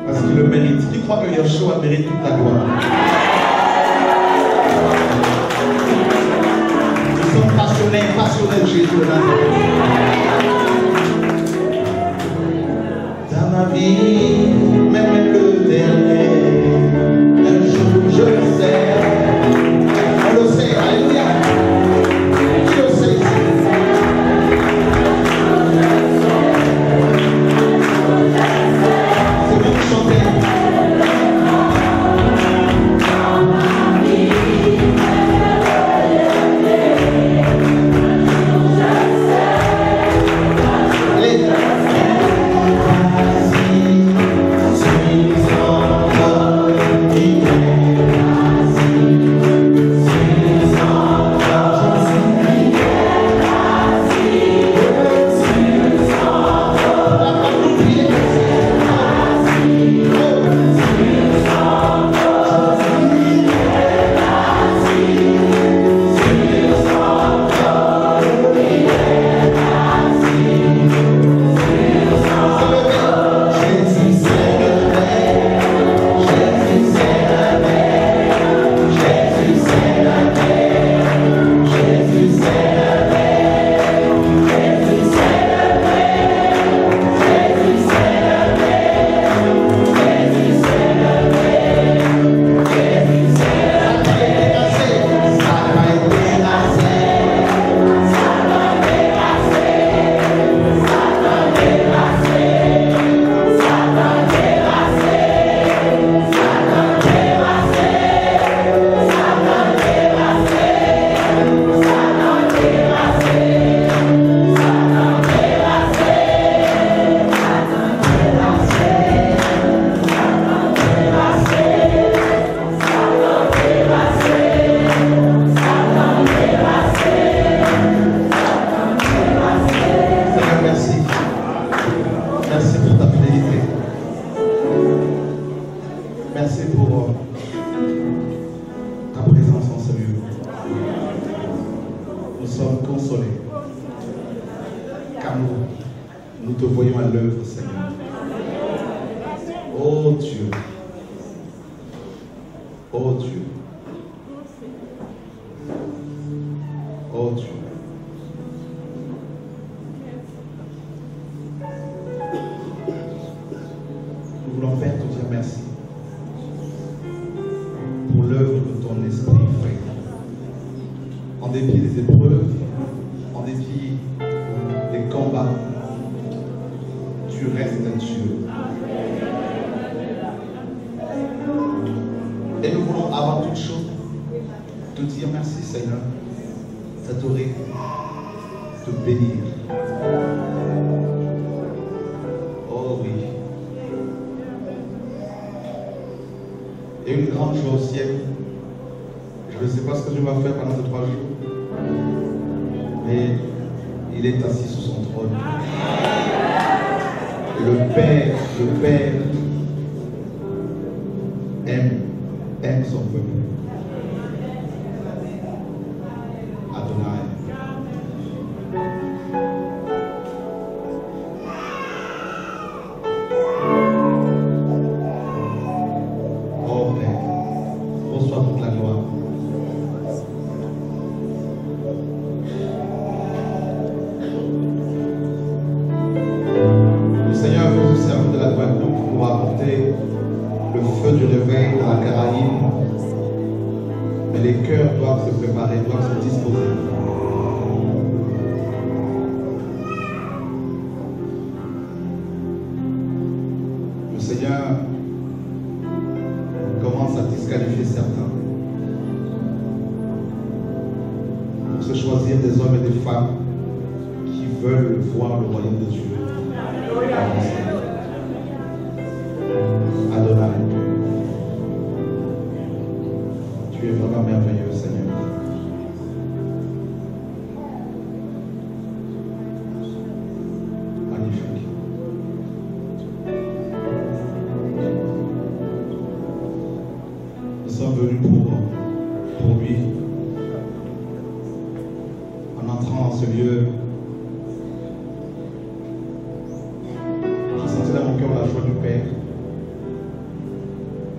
Parce qu'il le mérite. Qui croit que Yeshua mérite toute la gloire? Nous sommes passionnés de Jésus de Nazareth. Dans ma vie, même le dernier, un jour je le sais. On le sait, alléluia. Qui le sait ici? C'est bon de chanter.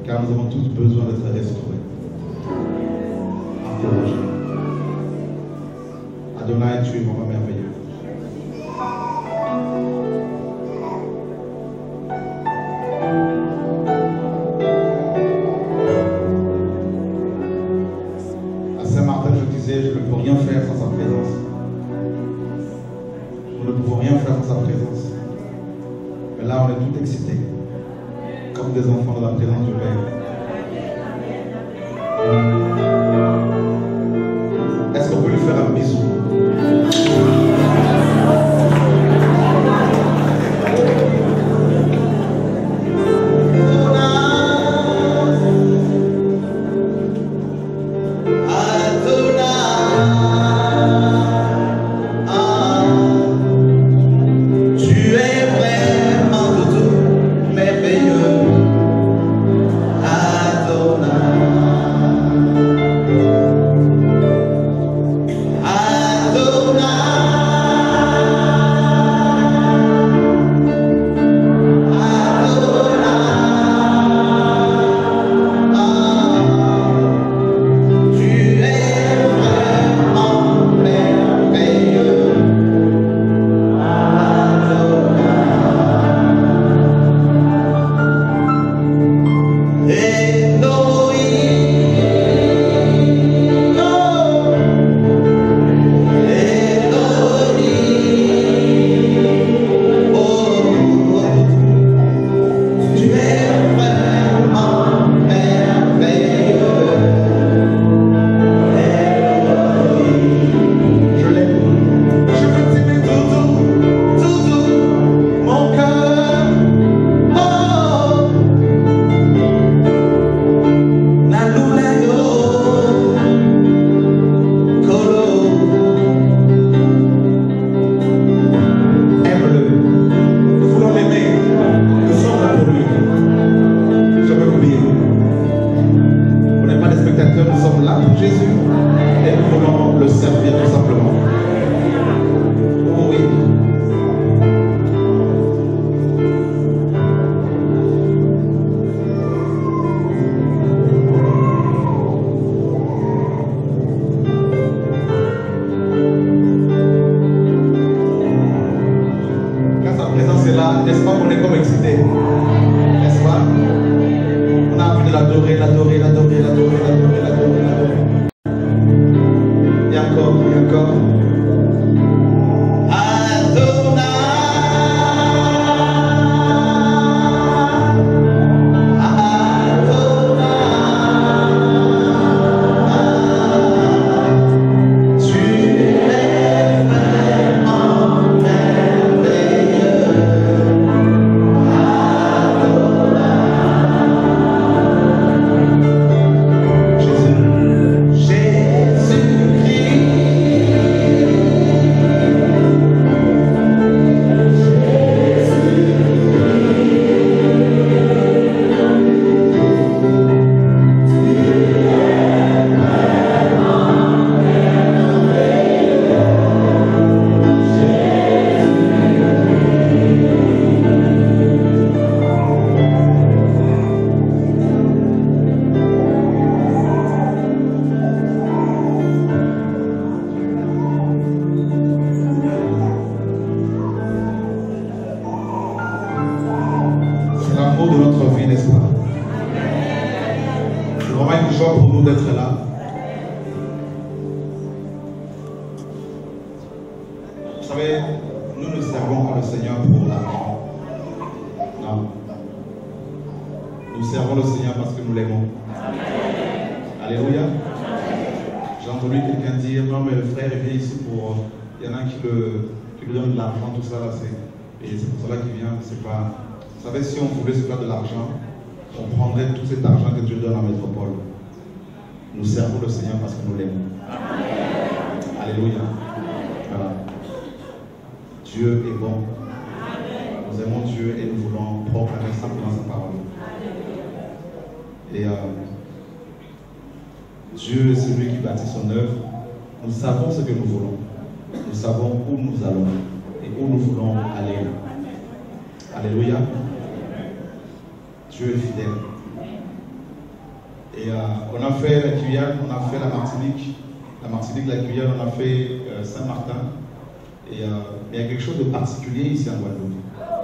car nous avons tous besoin d'être restaurés. Encouragés. Adonai, tu es vraiment merveilleux. À Saint-Martin, je disais, je ne peux rien faire sans sa présence. Nous ne pouvons rien faire sans sa présence. Mais là, on est tout excités, comme des enfants dans la présence du Père. Est-ce qu'on peut lui faire un bisou? Nous servons le Seigneur parce que nous l'aimons. Alléluia. Voilà. Dieu est bon. Nous aimons Dieu et nous voulons proclamer simplement sa parole. Et Dieu est celui qui bâtit son œuvre. Nous savons ce que nous voulons. Nous savons où nous allons et où nous voulons aller. Alléluia. Dieu est fidèle. Et on a fait la Guyane, on a fait la Martinique, la Guyane, on a fait Saint-Martin. Et il y a quelque chose de particulier ici en Guadeloupe.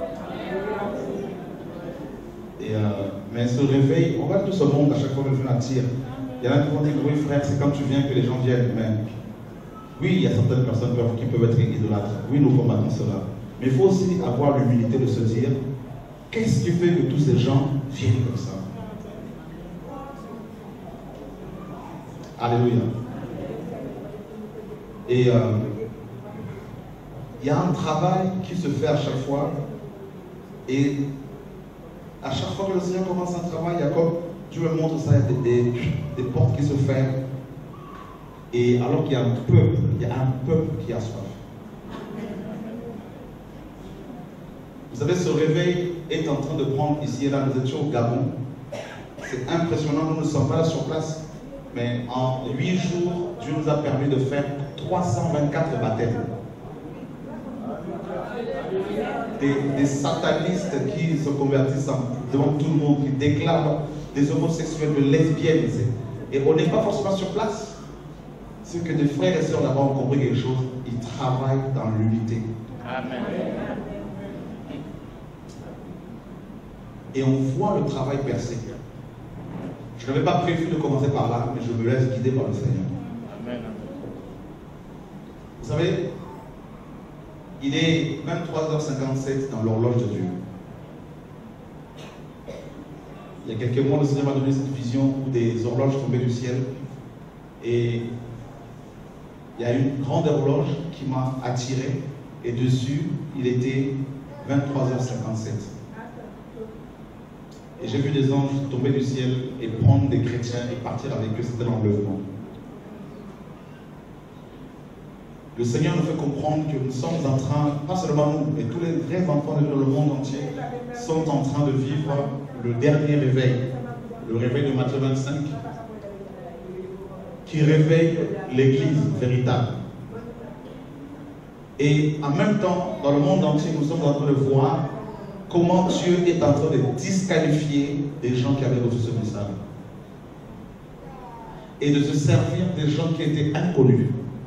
Mais ce réveil, on voit tout ce monde à chaque fois que je attire. Il y en a qui vont dire oui frère, c'est quand tu viens que les gens viennent. Mais oui, il y a certaines personnes qui peuvent être idolâtres. Oui, nous combattons cela. Mais il faut aussi avoir l'humilité de se dire, qu'est-ce qui fait que tous ces gens viennent comme ça? Alléluia. Et il y a un travail qui se fait à chaque fois. Et à chaque fois que le Seigneur commence un travail, il y a comme Dieu me montre ça, il y a des portes qui se ferment. Et alors qu'il y a un peuple qui a soif. Vous savez, ce réveil est en train de prendre ici et là. Nous étions au Gabon. C'est impressionnant, nous ne sommes pas là sur place. Mais en 8 jours, Dieu nous a permis de faire 324 baptêmes. Des satanistes qui se convertissent devant tout le monde, qui déclarent des homosexuels, de lesbiennes. Et on n'est pas forcément sur place. C'est que des frères et sœurs là-bas ont compris quelque chose. Ils travaillent dans l'unité. Amen. Et on voit le travail percer. Je n'avais pas prévu de commencer par là, mais je me laisse guider par le Seigneur. Amen. Vous savez, il est 23h57 dans l'horloge de Dieu. Il y a quelques mois, le Seigneur m'a donné cette vision où des horloges tombaient du ciel. Et il y a une grande horloge qui m'a attiré. Et dessus, il était 23h57. Et j'ai vu des anges tomber du ciel et prendre des chrétiens et partir avec eux. C'était l'enlèvement. Le Seigneur nous fait comprendre que nous sommes en train, pas seulement nous, mais tous les vrais enfants de le monde entier sont en train de vivre le dernier réveil, le réveil de Matthieu 25, qui réveille l'Église véritable. Et en même temps, dans le monde entier, nous sommes en train de voir comment Dieu est en train de disqualifier des gens qui avaient reçu ce message. Et de se servir des gens qui étaient inconnus.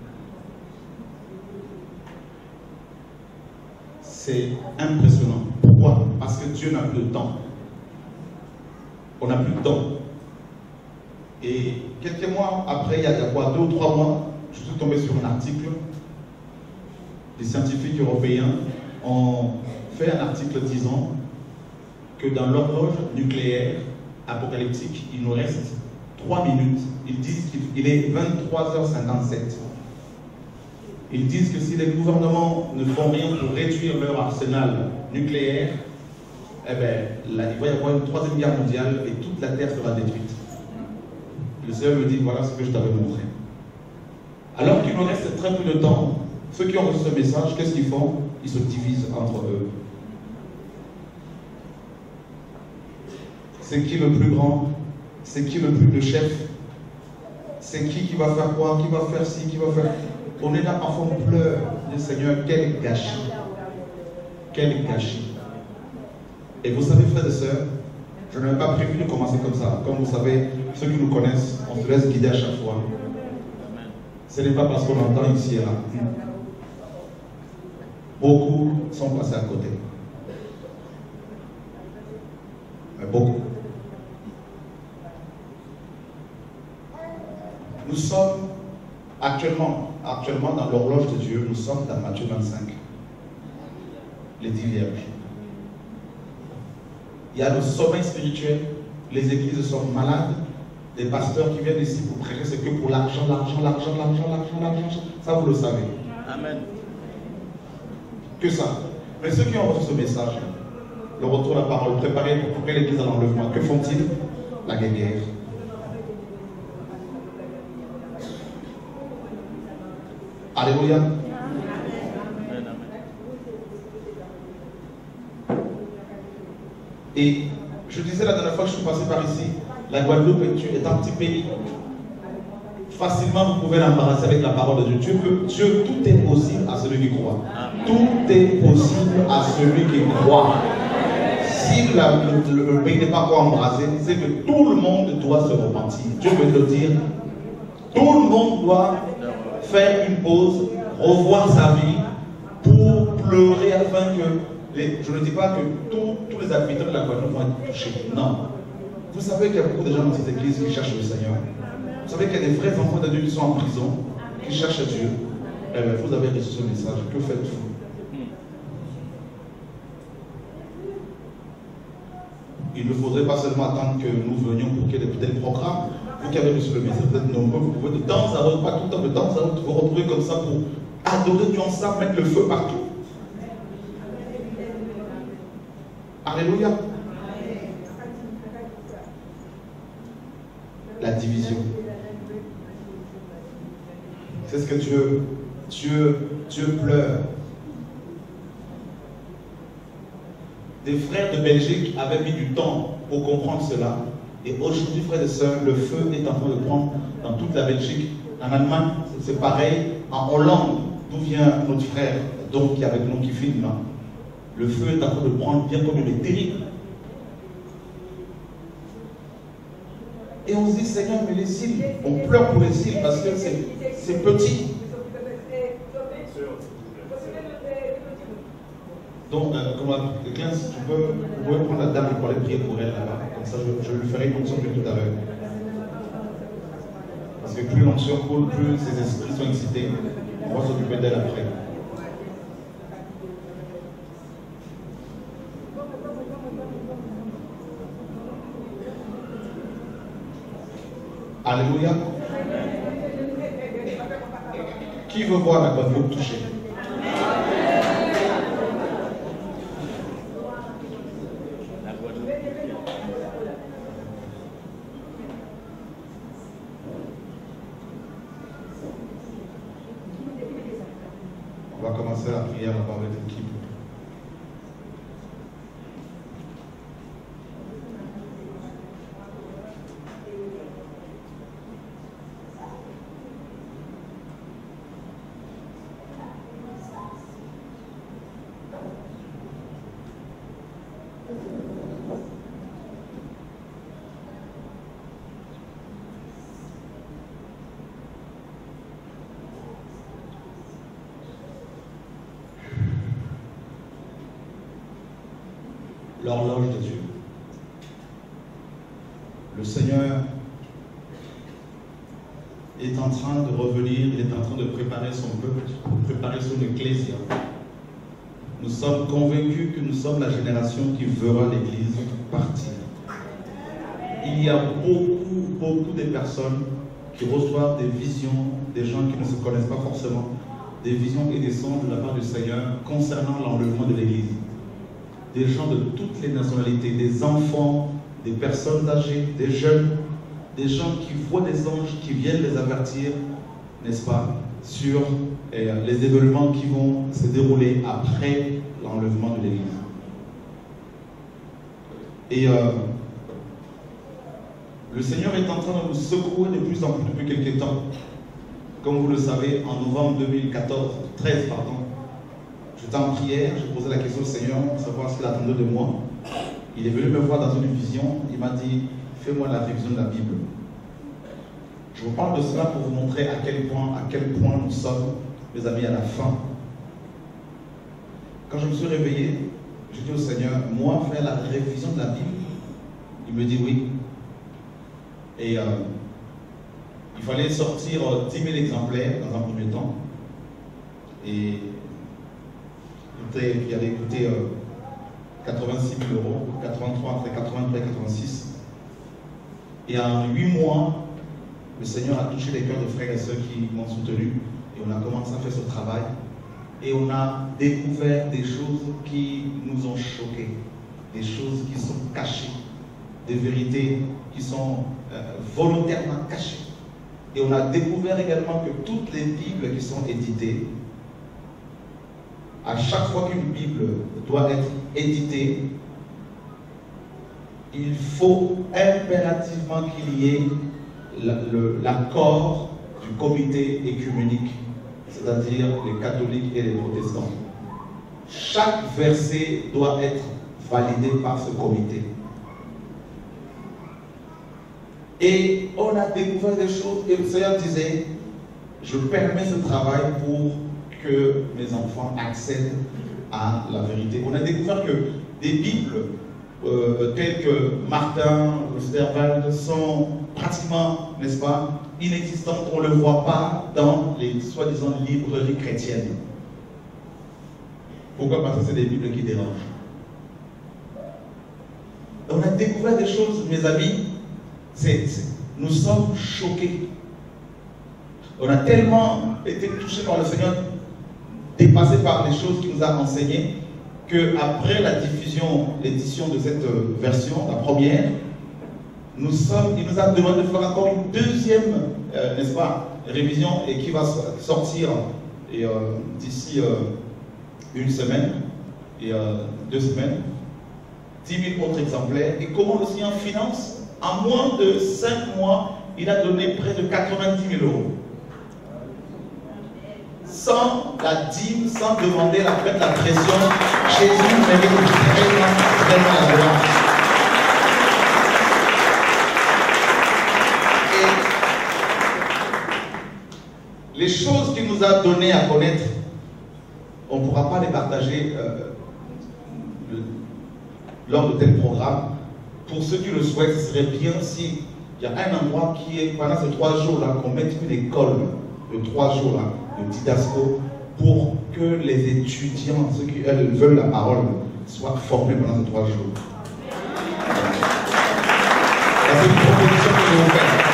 C'est impressionnant. Pourquoi? Parce que Dieu n'a plus de temps. On n'a plus de temps. Et quelques mois après, il y a quoi, 2 ou 3 mois, je suis tombé sur un article. Les scientifiques européens ont fait un article disant que dans l'horloge nucléaire apocalyptique, il nous reste 3 minutes. Ils disent qu'il est 23h57. Ils disent que si les gouvernements ne font rien pour réduire leur arsenal nucléaire, eh bien, il va y avoir une 3e guerre mondiale et toute la Terre sera détruite. Le Seigneur me dit, voilà ce que je t'avais montré. Alors qu'il nous reste très peu de temps, ceux qui ont reçu ce message, qu'est-ce qu'ils font? Ils se divisent entre eux. C'est qui le plus grand? C'est qui le chef? C'est qui va faire quoi? Qui va faire ci? Qui va faire... On est là, parfois on pleure. Le Seigneur, quel gâchis. Quel gâchis. Et vous savez, frères et sœurs, je n'avais pas prévu de commencer comme ça. Comme vous savez, ceux qui nous connaissent, on se laisse guider à chaque fois. Ce n'est pas parce qu'on entend ici et là. Beaucoup sont passés à côté. Mais beaucoup. Nous sommes actuellement dans l'horloge de Dieu, nous sommes dans Matthieu 25. Les 10 vierges. Il y a le sommeil spirituel, les églises sont malades, les pasteurs qui viennent ici pour prêcher, c'est que pour l'argent. Ça, vous le savez. Amen. Que ça. Mais ceux qui ont reçu ce message, le retour à la parole, préparé pour couper l'église à l'enlèvement, que font-ils? La guerre. Alléluia. Et je disais la dernière fois que je suis passé par ici, la Guadeloupe est un petit pays. Facilement, vous pouvez l'embarrasser avec la parole de Dieu. Dieu, tout est possible à celui qui croit. Tout est possible à celui qui croit. si le pays n'est pas encore embrasé, c'est que tout le monde doit se repentir. Dieu veut te le dire. Tout le monde doit faire une pause, revoir sa vie pour pleurer afin que, je ne dis pas que tous les habitants de la Guadeloupe vont être touchés. Non. Vous savez qu'il y a beaucoup de gens dans cette église qui cherchent le Seigneur. Vous savez qu'il y a des vrais enfants de Dieu qui sont en prison, qui cherchent Dieu. Eh bien, vous avez reçu ce message. Que faites-vous? Il ne faudrait pas seulement attendre que nous venions pour qu'il y ait des programmes. Vous qui avez reçu le message, vous êtes nombreux, vous pouvez de temps à autre, pas tout le temps, de temps à autre, vous retrouver comme ça pour adorer Dieu ensemble, mettre le feu partout. Alléluia. La division. C'est ce que Dieu pleure. Des frères de Belgique avaient mis du temps pour comprendre cela. Et aujourd'hui, frères et sœurs, le feu est en train de prendre dans toute la Belgique. En Allemagne, c'est pareil. En Hollande, d'où vient notre frère, donc qui est avec nous, qui filme là, le feu est en train de prendre bien comme il est terrible. Et on se dit, Seigneur, mais les îles, on pleure pour les îles parce que c'est petit. Donc, Claire, si tu peux, vous pouvez prendre la dame et pour aller prier pour elle là-bas. Comme ça, je lui ferai une onction tout à l'heure. Parce que plus l'onction coule, plus ses esprits sont excités. On va s'occuper d'elle après. Alléluia. Qui veut voir la Guadeloupe touchée? On va commencer la prière là-bas avec l'équipe. L'horloge de Dieu. Le Seigneur est en train de revenir, il est en train de préparer son peuple, préparer son ecclésia. Nous sommes convaincus que nous sommes la génération qui verra l'Église partir. Il y a beaucoup de personnes qui reçoivent des visions, des gens qui ne se connaissent pas forcément, des visions et des songes de la part du Seigneur concernant l'enlèvement de l'Église. Des gens de toutes les nationalités, des enfants, des personnes âgées, des jeunes, des gens qui voient des anges qui viennent les avertir, n'est-ce pas, sur les événements qui vont se dérouler après l'enlèvement de l'Église. Et le Seigneur est en train de nous secouer de plus en plus depuis quelques temps. Comme vous le savez, en novembre 2013, j'étais en prière, j'ai posé la question au Seigneur pour savoir ce qu'il attendait de moi. Il est venu me voir dans une vision, il m'a dit, fais-moi la révision de la Bible. Je vous parle de cela pour vous montrer à quel point nous sommes, mes amis, à la fin. Quand je me suis réveillé, j'ai dit au Seigneur, moi, faire la révision de la Bible. Il me dit oui. Et il fallait sortir 10 000 exemplaires dans un premier temps. Et il allait coûter 86 000 euros, 83, entre 83 et 86. Et en 8 mois, le Seigneur a touché les cœurs de frères et sœurs qui m'ont soutenu. Et on a commencé à faire ce travail. Et on a découvert des choses qui nous ont choqués. Des choses qui sont cachées. Des vérités qui sont volontairement cachées. Et on a découvert également que toutes les Bibles qui sont éditées, à chaque fois qu'une Bible doit être éditée, il faut impérativement qu'il y ait l'accord du comité écuménique, c'est-à-dire les catholiques et les protestants. Chaque verset doit être validé par ce comité. Et on a découvert des choses et le Seigneur disait, je permets ce travail pour que mes enfants accèdent à la vérité. On a découvert que des Bibles telles que Martin, Osterwald sont pratiquement, n'est-ce pas, inexistantes. On ne le voit pas dans les soi-disant librairies chrétiennes. Pourquoi? Parce que c'est des Bibles qui dérangent. On a découvert des choses, mes amis, nous sommes choqués. On a tellement été touchés par le Seigneur, dépassés par les choses qu'il nous a enseignées, qu'après la l'édition de cette version, la première, il nous a demandé de faire encore une deuxième, n'est-ce pas, révision, et qui va sortir d'ici une semaine et 2 semaines, 10 000 autres exemplaires. Et comment le Seigneur finance? En moins de 5 mois, il a donné près de 90 000 euros. Sans la dîme, sans demander la pression, Jésus mérite vraiment la gloire. Et les choses qu'il nous a données à connaître, on ne pourra pas les partager lors de tel programme. Pour ceux qui le souhaitent, ce serait bien s'il y a un endroit qui est, pendant ces 3 jours-là, qu'on mette une école de 3 jours-là, de didasco, pour que les étudiants, ceux qui veulent la parole, soient formés pendant ces 3 jours. C'est une proposition que je vous fais.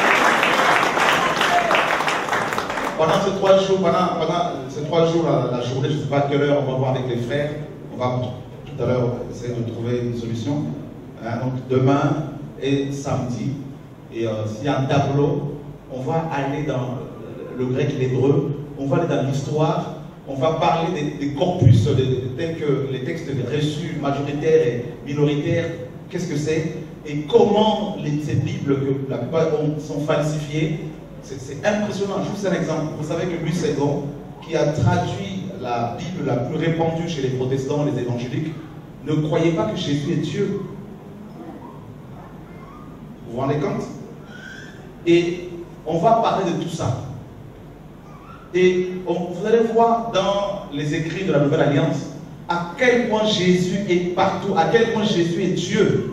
Pendant ces 3 jours, pendant ces 3 jours, la journée, je ne sais pas à quelle heure, on va voir avec les frères, on va tout à l'heure essayer de trouver une solution. Donc demain et samedi, et s'il y a un tableau, on va aller dans le grec et l'hébreu, on va aller dans l'histoire, on va parler des corpus tels que les textes reçus, majoritaires et minoritaires, qu'est-ce que c'est, et comment ces Bibles, que la plupart sont falsifiées. C'est impressionnant. Juste un exemple, vous savez que Louis Ségon, qui a traduit la Bible la plus répandue chez les protestants, les évangéliques, ne croyait pas que Jésus est Dieu. Vous vous rendez compte? Et on va parler de tout ça. Et vous allez voir dans les écrits de la Nouvelle Alliance à quel point Jésus est partout, à quel point Jésus est Dieu.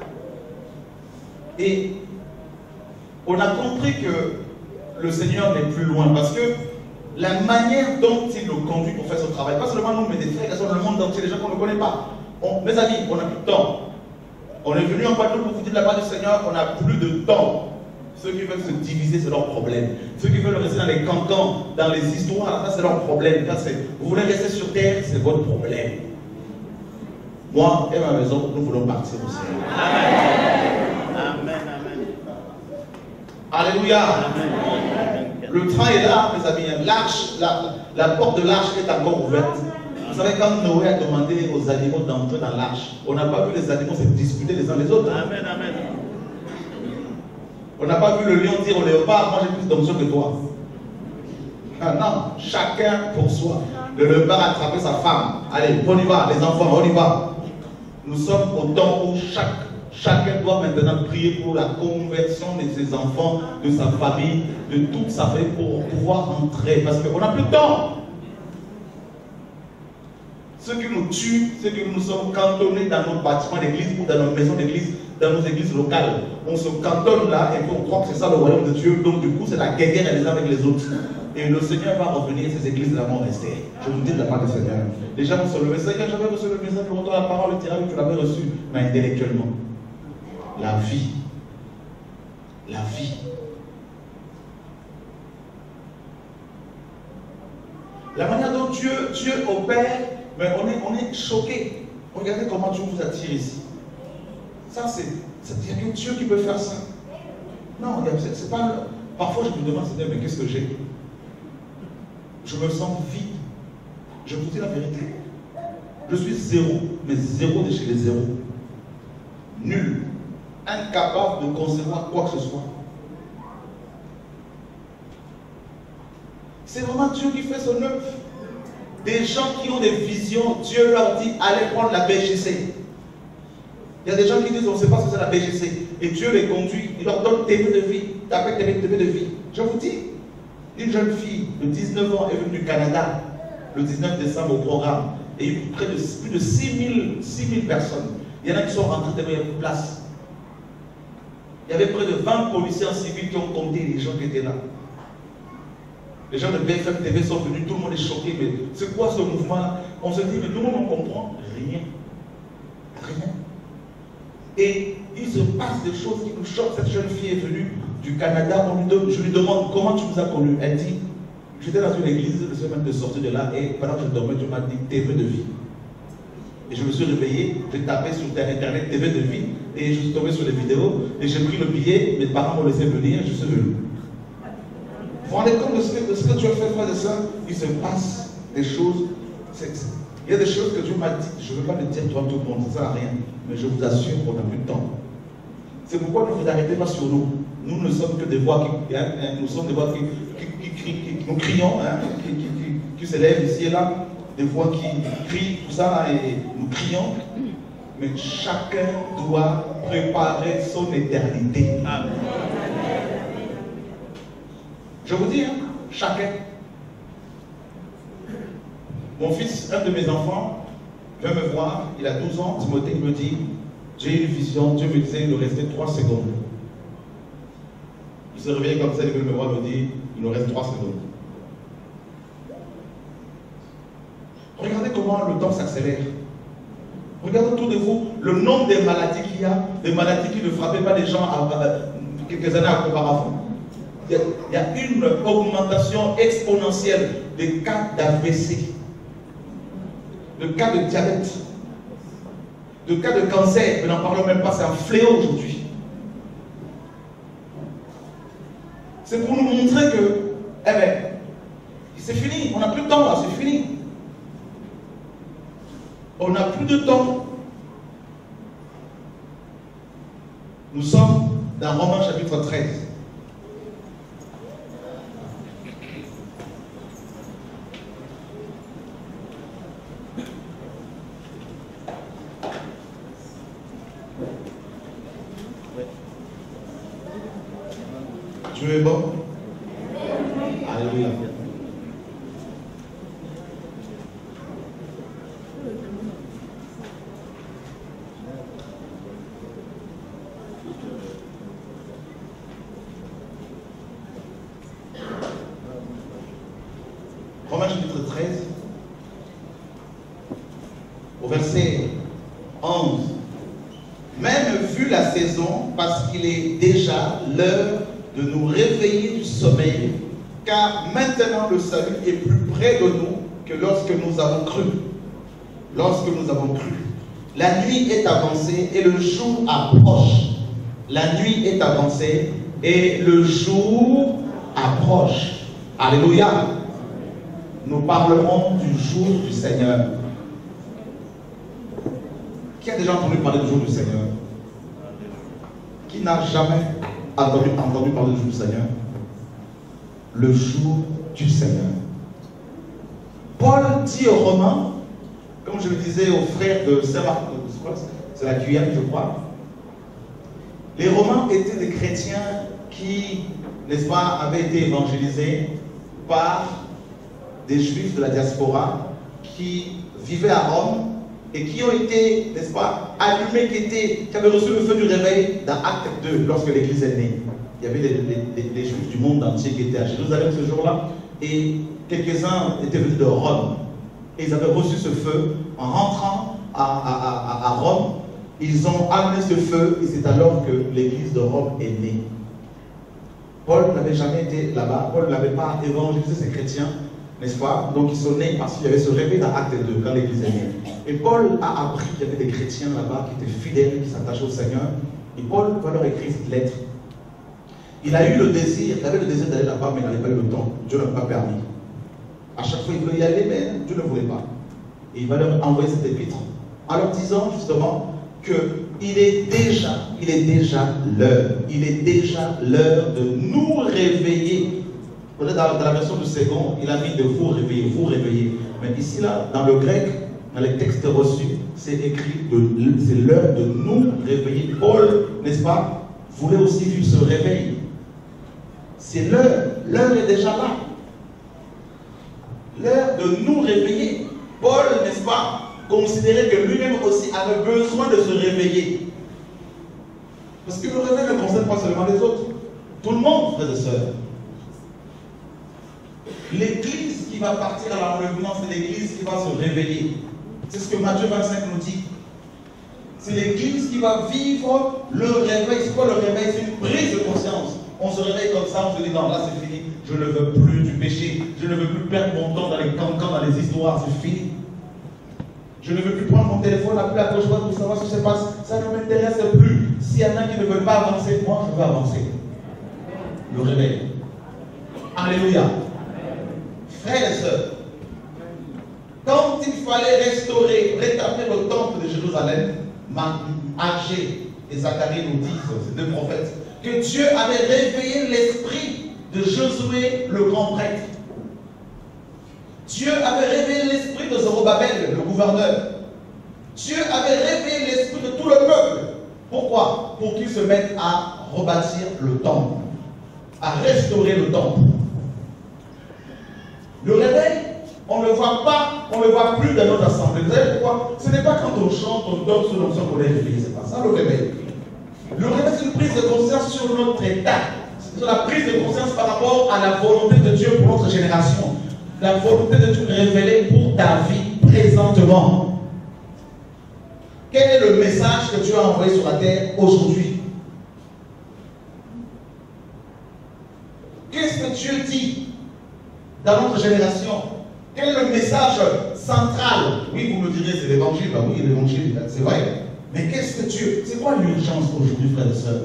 Et on a compris que le Seigneur n'est plus loin, parce que la manière dont il nous conduit pour faire ce travail, pas seulement nous, mais des frères, dans le monde entier, les gens qu'on ne connaît pas. Mes amis, on n'a plus de temps. On est venu en Guadeloupe pour vous dire de la part du Seigneur, on n'a plus de temps. Ceux qui veulent se diviser, c'est leur problème. Ceux qui veulent rester dans les cantons, dans les histoires, ça c'est leur problème. Vous voulez rester sur terre, c'est votre problème. Moi et ma maison, nous voulons partir au Seigneur. Amen. Amen. Alléluia. Amen. Le train est là, mes amis. L'arche, la porte de l'arche est encore ouverte. Vous savez, quand Noé a demandé aux animaux d'entrer dans l'arche, on n'a pas vu les animaux se disputer les uns les autres. Amen. Amen. On n'a pas vu le lion dire au léopard, moi j'ai plus d'onction que toi. Ah non, chacun pour soi. Le léopard a attrapé sa femme. Allez, on y va, les enfants, on y va. Nous sommes au temps où chacun doit maintenant prier pour la conversion de ses enfants, de sa famille, de toute sa famille pour pouvoir entrer. Parce qu'on n'a plus de temps. Ce qui nous tue, c'est que nous sommes cantonnés dans nos bâtiments d'église ou dans nos maisons d'église, dans nos églises locales. On se cantonne là et on croit que c'est ça le royaume de Dieu. Donc du coup, c'est la guerre les uns avec les autres. Et le Seigneur va revenir et ces églises-là vont rester. Je vous dis de la part du Seigneur. Les gens vont se lever. Seigneur, j'avais reçu le message, je retourne la parole, le tirage, tu l'avais reçu. Mais intellectuellement. La vie. La vie. La manière dont Dieu opère, mais on est choqué. Regardez comment Dieu vous attire ici. Ça, il n'y a que Dieu qui peut faire ça. Non, c'est pas. Parfois, je me demande, Seigneur, mais qu'est-ce que j'ai? Je me sens vide. Je vous dis la vérité. Je suis zéro, mais zéro de chez les zéros. Nul. Incapable de concevoir quoi que ce soit. C'est vraiment Dieu qui fait son œuvre. Des gens qui ont des visions, Dieu leur dit, allez prendre la BGC. Il y a des gens qui disent on ne sait pas ce que c'est la BGC. Et Dieu les conduit, il leur donne TV de vie. D'après TV de vie. Je vous dis, une jeune fille de 19 ans est venue du Canada le 19 décembre au programme. Et il y a eu plus de 6 000 personnes. Il y en a qui sont rentrés devant une place. Il y avait près de 20 policiers en civil qui ont compté les gens qui étaient là. Les gens de BFM TV sont venus, tout le monde est choqué. Mais c'est quoi ce mouvement-là? On se dit, mais nous, on ne comprend rien. Rien. Et il se passe des choses qui nous choquent. Cette jeune fille est venue du Canada. Je lui demande comment tu nous as connus. Elle dit, j'étais dans une église, je suis même de sortir de là. Et pendant que je dormais, tu m'as dit TV de vie. Et je me suis réveillé, j'ai tapé sur Internet TV de vie. Et je suis tombé sur les vidéos. Et j'ai pris le billet. Mes parents m'ont laissé venir. Je suis venu. Vous vous rendez compte de ce que tu as fait, frère et sœur? Il se passe des choses. Il y a des choses que Dieu m'a dit. Je ne veux pas le dire devant tout le monde, ça ne sert à rien. Mais je vous assure qu'on n'a plus de temps. C'est pourquoi ne vous arrêtez pas sur nous. Nous ne sommes que des voix qui, nous sommes des voix qui nous crions, qui s'élèvent ici et là, des voix qui crient, tout ça là, et nous crions. Mais chacun doit préparer son éternité. Amen. Je vous dis, chacun. Mon fils, un de mes enfants, vient me voir, il a 12 ans, Timothée me dit, j'ai eu une vision, Dieu me disait, il nous restait 3 secondes. Il se réveille comme ça, il veut me voir, il me dit, il nous reste 3 secondes. Regardez comment le temps s'accélère. Regardez autour de vous le nombre de maladies qu'il y a, des maladies qui ne frappaient pas les gens quelques années auparavant. Il y a une augmentation exponentielle des cas d'AVC, de cas de diabète, de cas de cancer, nous n'en parlons même pas, c'est un fléau aujourd'hui. C'est pour nous montrer que, eh bien, c'est fini, on n'a plus de temps là, c'est fini. On n'a plus de temps. Nous sommes dans Romains chapitre 13. Dieu est bon. Alléluia. Romains chapitre 13, au verset 11. Même vu la saison, parce qu'il est déjà l'heure de nous réveiller du sommeil, car maintenant le salut est plus près de nous que lorsque nous avons cru. Lorsque nous avons cru. La nuit est avancée et le jour approche. La nuit est avancée et le jour approche. Alléluia. Nous parlerons du jour du Seigneur. Qui a déjà entendu parler du jour du Seigneur? Qui n'a jamais entendu parler du jour du Seigneur? Le jour du Seigneur. Paul dit aux Romains, comme je le disais aux frères de Saint-Marc, c'est la Guyane, je crois. Les Romains étaient des chrétiens qui, n'est-ce pas, avaient été évangélisés par des Juifs de la diaspora qui vivaient à Rome et qui ont été, n'est-ce pas, allumés, qui avaient reçu le feu du réveil dans Acte 2 lorsque l'Église est née. Il y avait des Juifs du monde entier qui étaient à Jérusalem ce jour-là et quelques-uns étaient venus de Rome. Et ils avaient reçu ce feu en rentrant à Rome. Ils ont amené ce feu et c'est alors que l'Église de Rome est née. Paul n'avait jamais été là-bas, Paul n'avait pas évangélisé ces chrétiens, n'est-ce pas? Donc ils sont nés parce qu'il y avait ce réveil dans Acte 2 quand l'Église est née. Et Paul a appris qu'il y avait des chrétiens là-bas qui étaient fidèles, qui s'attachaient au Seigneur. Et Paul va leur écrire cette lettre. Il a eu le désir, il avait le désir d'aller là-bas, mais il n'avait pas eu le temps. Dieu ne l'a pas permis. À chaque fois, il voulait y aller, mais Dieu ne voulait pas. Et il va leur envoyer cette épître en leur disant justement qu'il est déjà l'heure. Il est déjà l'heure de nous réveiller. Peut-être dans la version du second, il a mis de vous réveiller, vous réveiller. Mais ici, là, dans le grec, dans les textes reçus, c'est écrit, c'est l'heure de nous réveiller. Paul, n'est-ce pas, voulait aussi vivre ce réveil. C'est l'heure est déjà là. L'heure de nous réveiller. Paul, n'est-ce pas, considérait que lui-même aussi avait besoin de se réveiller. Parce que le réveil ne concerne pas seulement les autres. Tout le monde, frères et sœurs. L'église qui va partir à l'enlèvement, c'est l'église qui va se réveiller. C'est ce que Matthieu 25 nous dit. C'est l'église qui va vivre le réveil. C'est quoi le réveil? C'est une prise de conscience. On se réveille comme ça, on se dit non, là c'est fini. Je ne veux plus du péché. Je ne veux plus perdre mon temps dans les cancans, dans les histoires. C'est fini. Je ne veux plus prendre mon téléphone, appeler à gauche pour savoir ce qui se passe. Ça ne m'intéresse plus. S'il y en a qui ne veulent pas avancer, moi je veux avancer. Le réveil. Alléluia. Frères et sœurs, quand il fallait restaurer, rétablir le temple de Jérusalem, Agé et Zacharie nous disent, ces deux prophètes, que Dieu avait réveillé l'esprit de Josué, le grand prêtre. Dieu avait réveillé l'esprit de Zorobabel, le gouverneur. Dieu avait réveillé l'esprit de tout le peuple. Pourquoi? Pour qu'ils se mettent à rebâtir le temple, à restaurer le temple. Le réveil, on ne le voit pas, on ne le voit plus dans notre assemblée. Vous savez pourquoi? Ce n'est pas quand on chante, on donne sous l'onction qu'on est réveillé. C'est pas ça le réveil. Le réveil, c'est une prise de conscience sur notre état. C'est la prise de conscience par rapport à la volonté de Dieu pour notre génération. La volonté de Dieu révélée pour ta vie présentement. Quel est le message que Dieu a envoyé sur la terre aujourd'hui? Qu'est-ce que Dieu dit dans notre génération? Quel est le message central? Oui, vous me direz, c'est l'évangile. Ben oui, l'évangile, c'est vrai. Mais qu'est-ce que Dieu... C'est quoi l'urgence aujourd'hui, frères et sœurs?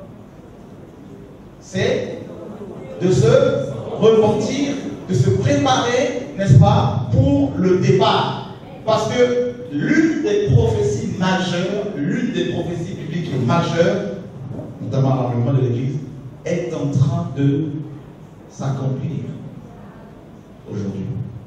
C'est de se repentir, de se préparer, n'est-ce pas, pour le départ. Parce que l'une des prophéties majeures, l'une des prophéties bibliques majeures, notamment à l'enlèvement de l'Église, est en train de s'accomplir aujourd'hui.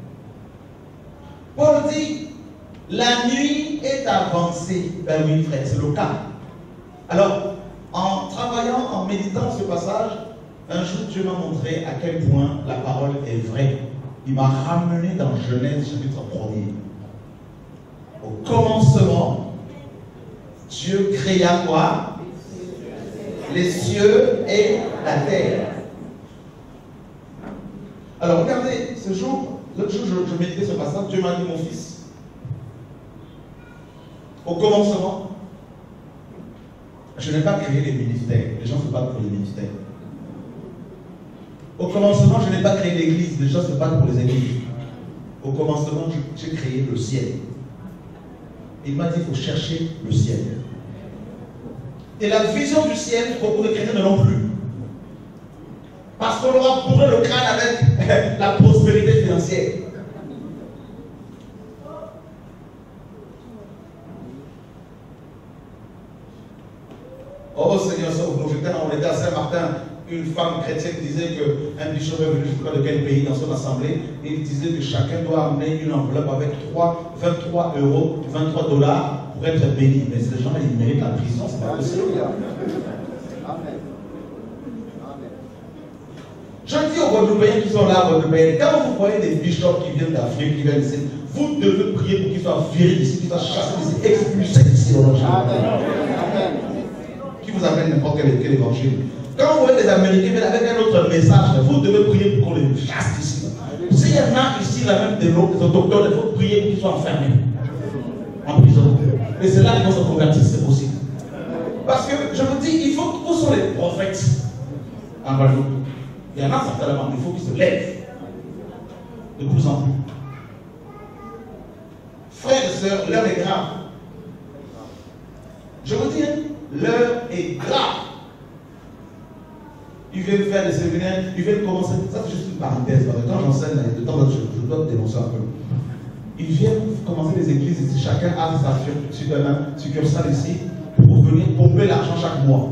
Paul dit, la nuit est avancée. Ben oui, frère, c'est le cas. Alors, en travaillant, en méditant ce passage, un jour Dieu m'a montré à quel point la parole est vraie. Il m'a ramené dans Genèse chapitre 1er. Au commencement, Dieu créa quoi? Les cieux et la terre. Alors regardez, ce jour, l'autre jour je méditais ce passage, Dieu m'a dit, mon fils, au commencement, je n'ai pas créé les ministères. Les gens se battent pour les ministères. Au commencement, je n'ai pas créé l'église. Les gens se battent pour les églises. Au commencement, j'ai créé le ciel. Il m'a dit, il faut chercher le ciel. Et la vision du ciel, beaucoup de chrétiens ne l'ont plus. Parce qu'on aura bourré le crâne avec la prospérité financière. Oh Seigneur, sauve-nous. On était à Saint-Martin, une femme chrétienne disait qu'un bishop est venu, je ne sais pas de quel pays, dans son assemblée, et il disait que chacun doit amener une enveloppe avec 23 euros, 23 $ pour être béni. Mais ces gens-là, ils méritent la prison, c'est pas possible. Amen. Je dis aux Guadeloupéens qui sont là, Guadeloupéens, quand vous voyez des bishops qui viennent d'Afrique, qui viennent ici, vous devez prier pour qu'ils soient virés d'ici, qu'ils soient chassés d'ici, expulsés d'ici au nom de Jésus. Qui vous amène n'importe quel évangile. Quand vous voyez des Américains viennent avec un autre message, vous devez prier pour qu'on les chasse d'ici. S'il y en a ici, là même des autochtones, il faut prier pour qu'ils soient enfermés en prison. Et c'est là qu'ils vont se convertir, c'est possible. Parce que je vous dis, il faut, où sont les prophètes en Guadeloupe? Il y en a certainement, il faut qu'ils se lèvent de plus en plus. Frères et sœurs, l'heure est grave. Je vous dis, l'heure est grave. Ils viennent faire des séminaires, ils viennent commencer. Ça, c'est juste une parenthèse. Quand j'enseigne, de temps en temps, je dois dénoncer un peu. Ils viennent commencer les églises ici. Chacun a sa succursale ici pour venir pomper l'argent chaque mois.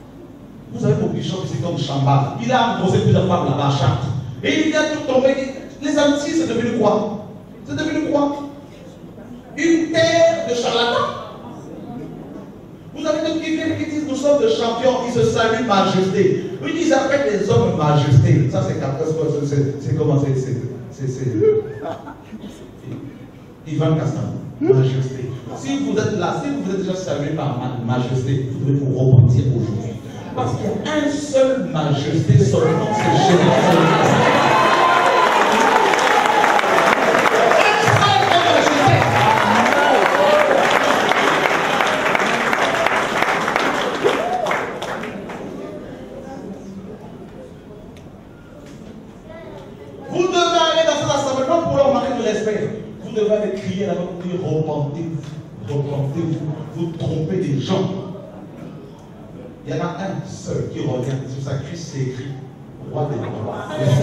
Vous avez mon bishop ici comme Chamba. Il a imposé plusieurs femmes là-bas à Chartres. Et il vient tout tomber. Les Antilles, c'est devenu quoi? C'est devenu quoi? Une terre de charlatans. Vous avez des qui disent nous sommes des champions, ils se saluent majesté. Eux, ils appellent les hommes majesté. Ça, c'est comment c'est Ivan Castan, majesté. Si vous êtes là, si vous êtes déjà salué par majesté, vous devez vous repentir aujourd'hui. Parce qu'il y a un seul majesté, son nom c'est Jésus. Vous devez aller crier là-bas pour dire repentez-vous, repentez-vous, vous trompez des gens. Il y en a un seul qui revient sur sa cuisse, c'est écrit roi des rois.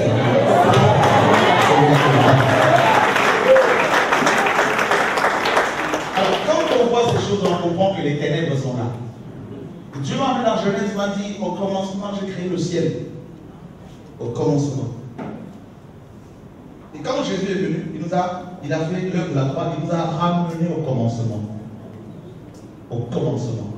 Alors quand on voit ces choses, on comprend que les ténèbres sont là. Dieu m'a amené dans Genèse, m'a dit au commencement j'ai créé le ciel. Au commencement. Et quand Jésus est venu, il a fait l'œuvre de la croix, il nous a ramené au commencement. Au commencement.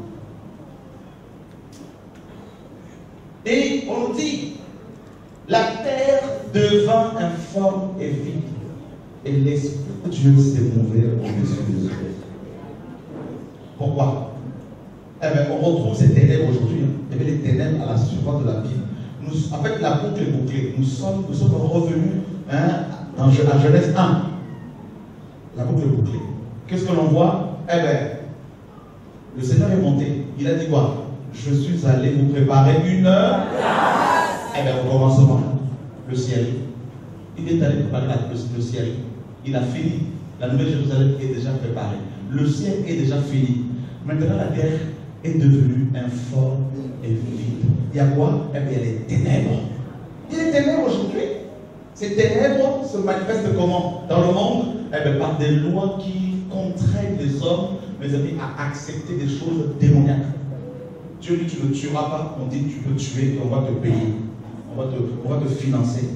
Et on nous dit, la terre devint informe et vide, et l'Esprit de Dieu s'est mouvé au-dessus des eaux. Pourquoi? Eh bien, on retrouve ces ténèbres aujourd'hui. Il y avait les ténèbres à la surface de la Bible. En fait, la boucle est bouclée. Nous sommes revenus dans Genèse 1. La boucle est bouclée. Qu'est-ce que l'on voit? Eh bien, le Seigneur est monté. Il a dit quoi? Je suis allé vous préparer une heure. Eh bien, au commencement, le ciel. Il est allé préparer le ciel. Il a fini. La nouvelle Jérusalem est déjà préparée. Le ciel est déjà fini. Maintenant, la terre est devenue informe et vide. Il y a quoi? Eh bien, il y a les ténèbres. Il y a les ténèbres aujourd'hui. Ces ténèbres se manifestent comment? Dans le monde? Eh bien, par des lois qui contraignent les hommes, mes amis, à accepter des choses démoniaques. Dieu dit tu ne tueras pas, on dit tu peux tuer et on va te payer. On va te financer.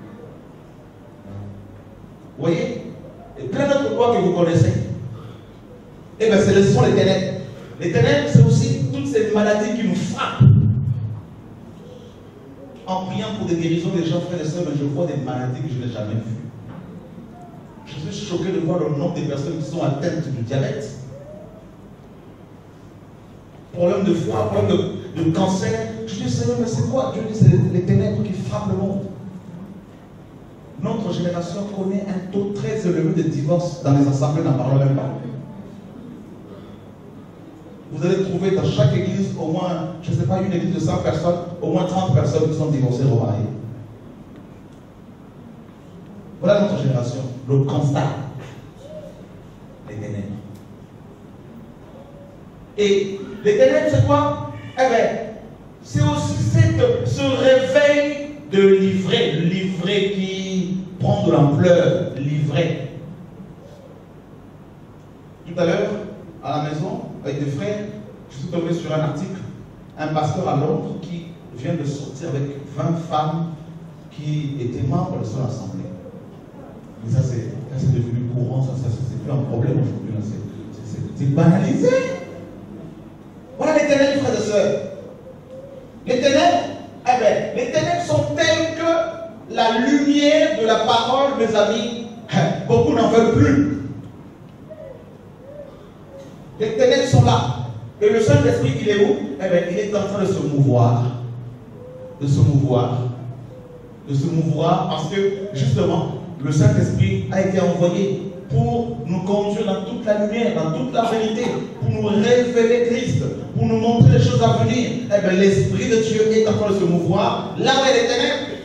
Vous voyez? Et plein d'autres lois que vous connaissez. Eh bien, ce sont les ténèbres. Les ténèbres, c'est aussi toutes ces maladies qui nous frappent. En priant pour des guérisons des gens, frères et sœurs, mais je vois des maladies que je n'ai jamais vues. Je suis choqué de voir le nombre de personnes qui sont atteintes du diabète, problème de foie, problème de cancer. Je dis, Seigneur, mais c'est quoi? Dieu dit, c'est les ténèbres qui frappent le monde. Notre génération connaît un taux très élevé de divorce dans les assemblées, n'en parlons même pas. Vous allez trouver dans chaque église au moins, je ne sais pas, une église de 100 personnes, au moins 30 personnes qui sont divorcées, remariées. Voilà notre génération, le constat. Les ténèbres. Et les ténèbres, c'est quoi? Eh bien, c'est aussi ce réveil de l'ivraie qui prend de l'ampleur, l'ivraie. Tout à l'heure, à la maison, avec des frères, je suis tombé sur un article, un pasteur à Londres qui vient de sortir avec 20 femmes qui étaient membres de son assemblée. Mais ça c'est devenu courant, c'est plus un problème aujourd'hui, c'est banalisé. Voilà les ténèbres, frères et sœurs. Les ténèbres, eh bien, les ténèbres sont telles que la lumière de la parole, mes amis, beaucoup n'en veulent plus. Les ténèbres sont là. Et le Saint-Esprit, il est où? Eh bien, il est en train de se mouvoir. De se mouvoir. De se mouvoir parce que, justement, le Saint-Esprit a été envoyé pour nous conduire dans toute la lumière, dans toute la vérité, pour nous révéler Christ, pour nous montrer les choses à venir. Eh bien, l'Esprit de Dieu est en train de se mouvoir. Là où il y a les ténèbres.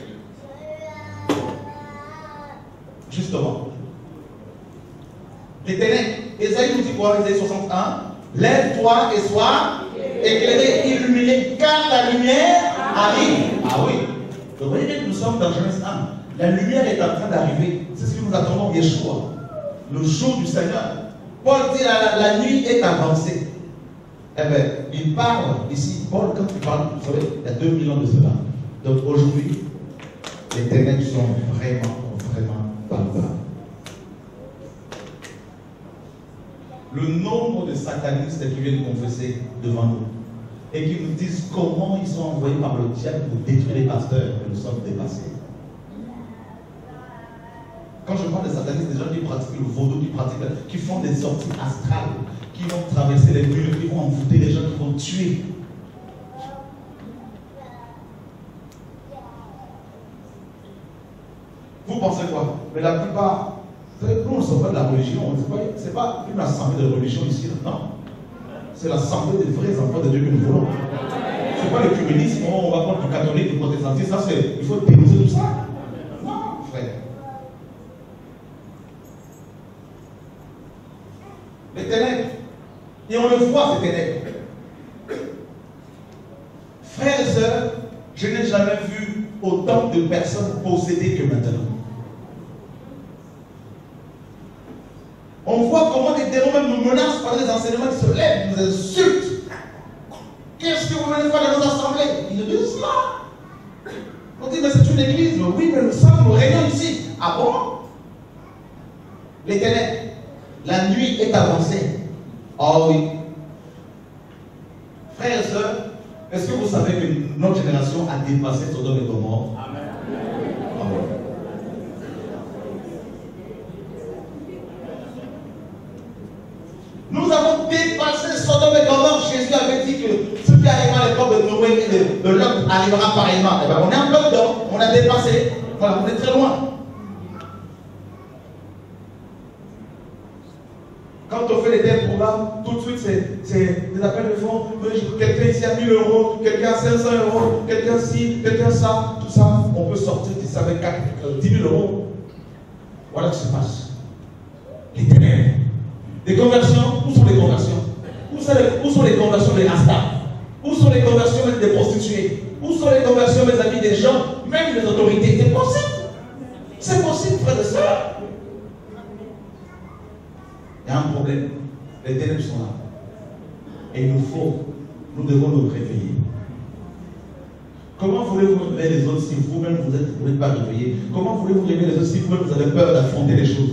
Justement. Les ténèbres. Ésaïe nous dit quoi? Ésaïe 61. Lève-toi et sois éclairé, illuminé, car la lumière arrive. Ah oui. Donc, vous voyez que nous sommes dans Genèse 1. La lumière est en train d'arriver. C'est ce que nous attendons Yeshua. Le jour du Seigneur. Paul dit la nuit est avancée. Eh bien, il parle ici. Paul, quand il parle, vous savez, il y a 2000 ans de cela. Donc aujourd'hui, les ténèbres sont vraiment parle pas. Le nombre de satanistes qui viennent confesser devant nous et qui nous disent comment ils sont envoyés par le diable pour détruire les pasteurs, que nous sommes dépassés. Quand je parle des satanistes, des gens qui pratiquent le vaudou, qui font des sorties astrales, qui vont traverser les murs, qui vont envoûter les gens, qui vont tuer. Vous pensez quoi? Mais la plupart, nous ne sommes pas de la religion, ce n'est pas une assemblée de religion ici, non. C'est l'assemblée des vrais enfants de Dieu que nous voulons. Ce n'est pas le communisme, on va prendre du catholique, du protestantisme, ça c'est, il faut dénoncer tout ça. Non, frère. Les ténèbres, et on le voit ces ténèbres. Frères et sœurs, je n'ai jamais vu autant de personnes possédées que maintenant. On voit comment les démons même nous menacent par des enseignements qui se lèvent, nous insultent. Qu'est-ce que vous venez faire dans nos assemblées? Ils nous disent cela. On dit, mais c'est une église. Mais oui, mais nous régnons ici. Ah bon? Les ténèbres. La nuit est avancée. Oh oui. Frères et sœurs, est-ce que vous savez que notre génération a dépassé Sodome et Gomorrhe? Amen. Amen. Nous avons dépassé Sodome et Gomorrhe. Jésus avait dit que ce qui arrivera à l'époque de Noé et de Lot arrivera pareillement. Eh bien, on est en plein dedans, on a dépassé. Voilà, on est très loin. Quand on fait des programmes, tout de suite c'est des appels de fonds. Quelqu'un ici a 1000 euros, quelqu'un a 500 euros, quelqu'un ci, quelqu'un ça, tout ça. On peut sortir d'ici avec 10 000 euros. Voilà ce qui se passe. Les ténèbres. Les conversions, où sont les conversions? Où sont les conversions des Rasta? Où sont les conversions des prostituées? Où sont les conversions, mes amis, des gens, même des autorités? C'est possible. C'est possible, frères et sœurs. Il y a un problème. Les ténèbres sont là. Et nous devons nous réveiller. Comment voulez-vous réveiller les autres si vous-même vous n'êtes pas réveillés? Comment voulez-vous réveiller les autres si vous-même vous avez peur d'affronter les choses?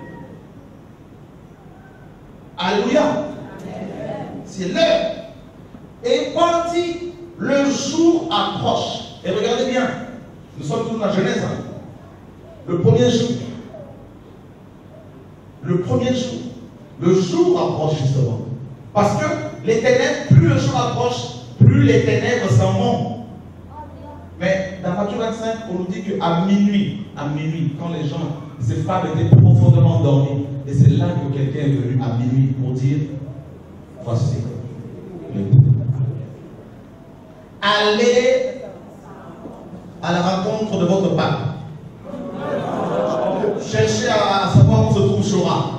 Alléluia. C'est l'heure. Et quand dit le jour approche, et regardez bien, nous sommes tous dans la Genèse. Le premier jour. Le premier jour. Le jour approche justement. Parce que les ténèbres, plus le jour approche, plus les ténèbres s'en vont. Mais dans Matthieu 25, on nous dit qu'à minuit, quand les gens, ces femmes étaient profondément endormies, et c'est là que quelqu'un est venu à minuit pour dire, voici le but. Allez à la rencontre de votre pape. Cherchez à savoir où se trouve Chora.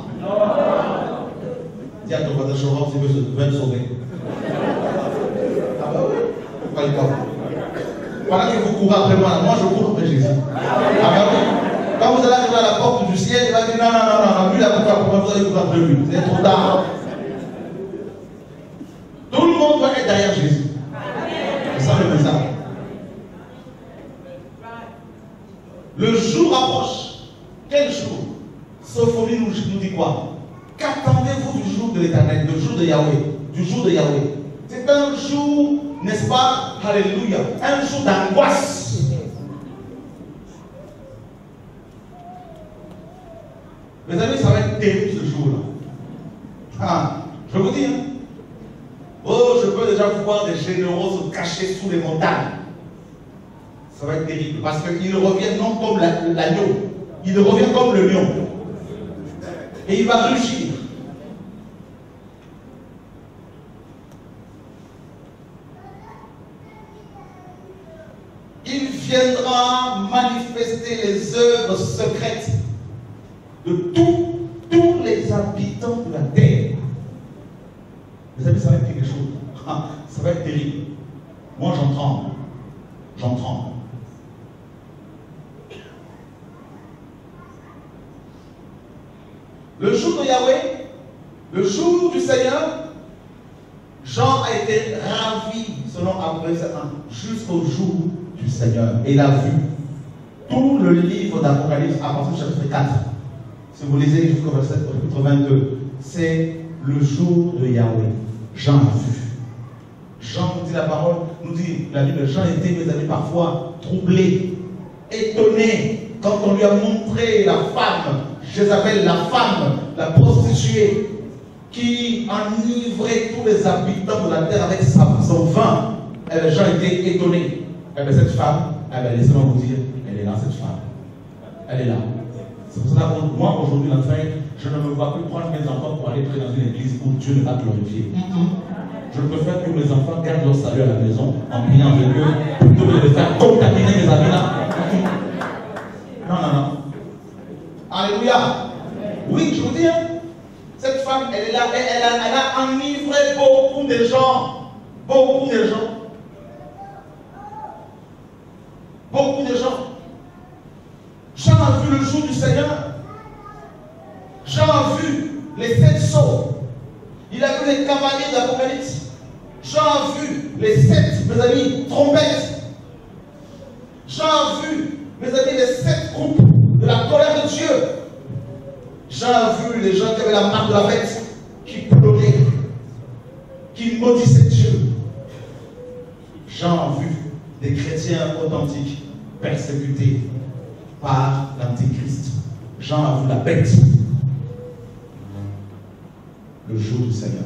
Dis à ton voisin Chora si tu veux me sauver. Ah bah oui, pourquoi il parle? Pendant que vous courez après moi je cours après Jésus. Ah bah oui. Quand vous allez arriver à la porte du ciel, il va dire non, lui il a couru après moi, vous allez courir après lui. C'est trop tard. Tout le monde doit être derrière Jésus. C'est ça le message. Le jour approche. Quel jour? Sophonie nous dit quoi? Qu'attendez-vous du jour de l'Éternel, du jour de Yahweh? Du jour de Yahweh. C'est un jour, n'est-ce pas? Alléluia. Un jour d'angoisse. Mes amis, ça va être terrible ce jour-là. Ah, je vous dis, hein? Oh, je peux déjà voir des généraux se cacher sous les montagnes. Ça va être terrible parce qu'ils reviennent non comme l'agneau. Il revient comme le lion. Et il va rugir. Il viendra manifester les œuvres secrètes de tous les habitants de la terre. Vous amis, ça va être quelque chose. Ça va être terrible. Moi, j'en tremble. J'en tremble. Le jour de Yahweh, le jour du Seigneur, Jean a été ravi, selon Abraham, jusqu'au jour du Seigneur. Et il a vu tout le le livre d'Apocalypse, à partir du chapitre 4, si vous lisez jusqu'au chapitre 22, c'est le jour de Yahweh. Jean a vu. Jean nous dit la parole, nous dit la Bible, Jean était, mes amis, parfois troublé, étonné, quand on lui a montré la femme, Jézabel, la femme, la prostituée, qui enivrait tous les habitants de la terre avec son vin. Jean était étonné. Cette femme, laissez-moi vous dire, elle est là, cette femme. Elle est là. C'est pour cela que moi, aujourd'hui, en train, je ne me vois plus prendre mes enfants pour aller près dans une église où Dieu ne va glorifier. Je préfère que mes enfants gardent leur salut à la maison en priant avec eux plutôt que de les faire contaminer mes amis là. Non, non, non. Alléluia. Oui, je vous dis, cette femme, elle est là, elle a enivré beaucoup de gens. Beaucoup de gens. Beaucoup de gens. Jean a vu le jour du Seigneur. Jean a vu les 7 sceaux. Il a vu les cavaliers d'Apocalypse. Jean a vu les 7, mes amis, trompettes. Jean a vu, mes amis, les 7 groupes de la colère de Dieu. Jean a vu les gens qui avaient la marque de la bête, qui pleuraient, qui maudissaient Dieu. Jean a vu des chrétiens authentiques persécutés par l'Antéchrist. Jean a vu la bête. Le jour du Seigneur.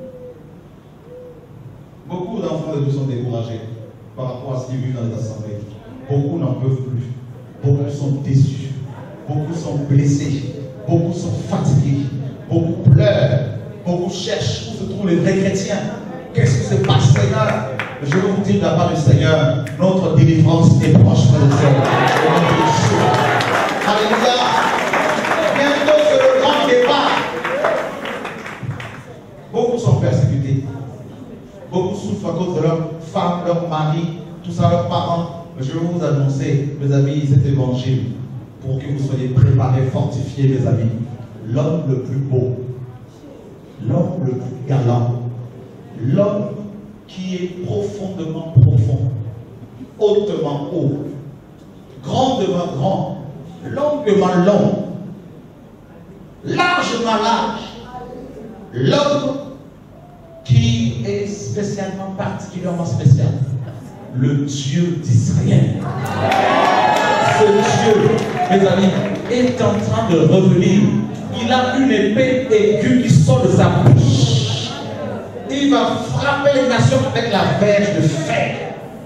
Beaucoup d'enfants de Dieu sont découragés par rapport à ce qu'ils vivent dans les assemblées. Beaucoup n'en peuvent plus. Beaucoup sont déçus. Beaucoup sont blessés. Beaucoup sont fatigués. Beaucoup pleurent. Beaucoup cherchent où se trouvent les vrais chrétiens. Qu'est-ce qui se passe, Seigneur? Je vais vous dire de la part du Seigneur, notre délivrance est proche, frères et sœurs. Au nom de Jésus. Alléluia. Bientôt, c'est le grand départ. Beaucoup sont persécutés. Beaucoup souffrent à cause de leurs femmes, leurs maris, tout ça, leurs parents. Mais je vais vous annoncer, mes amis, cet évangile, pour que vous soyez préparés, fortifiés, mes amis. L'homme le plus beau, l'homme le plus galant, l'homme qui est profondément profond, hautement haut, grandement grand, longuement long, largement large, l'homme qui est spécialement, particulièrement spécial, le Dieu d'Israël. Ce Dieu, mes amis, est en train de revenir. Il a une épée aiguë qui sort de sa bouche. Il va frapper les nations avec la verge de fer.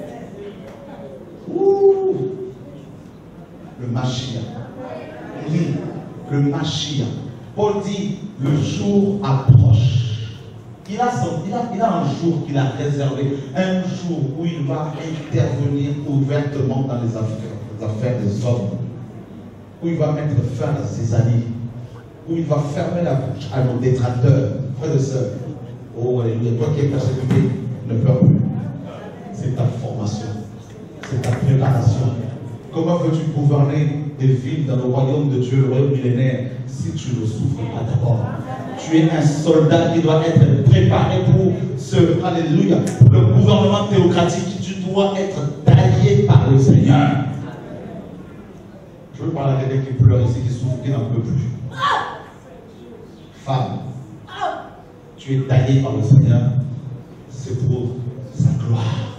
Ouh. Le Mashiach. Oui, le Mashiach. Paul dit, le jour approche. Il a un jour qu'il a réservé, un jour où il va intervenir ouvertement dans les affaires des hommes, où il va mettre fin à ses alliés, où il va fermer la bouche à nos détracteurs, frères et sœurs. Oh, alléluia, toi qui es persécuté, ne pleure plus. C'est ta formation, c'est ta préparation. Comment veux-tu gouverner des villes dans le royaume de Dieu, le royaume millénaire, si tu ne souffres pas d'abord? Tu es un soldat qui doit être préparé pour ce, alléluia, le gouvernement théocratique. Tu dois être taillé par le Seigneur. Je veux parler à quelqu'un qui pleure ici, qui souffre, qui n'en peut plus. Femme, tu es taillé par le Seigneur, c'est pour sa gloire.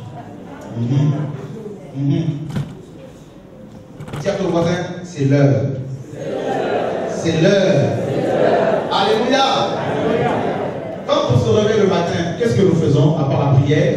Dis à ton voisin, c'est l'heure. C'est l'heure. Alléluia. Quand on se réveille le matin, qu'est-ce que nous faisons à part la prière?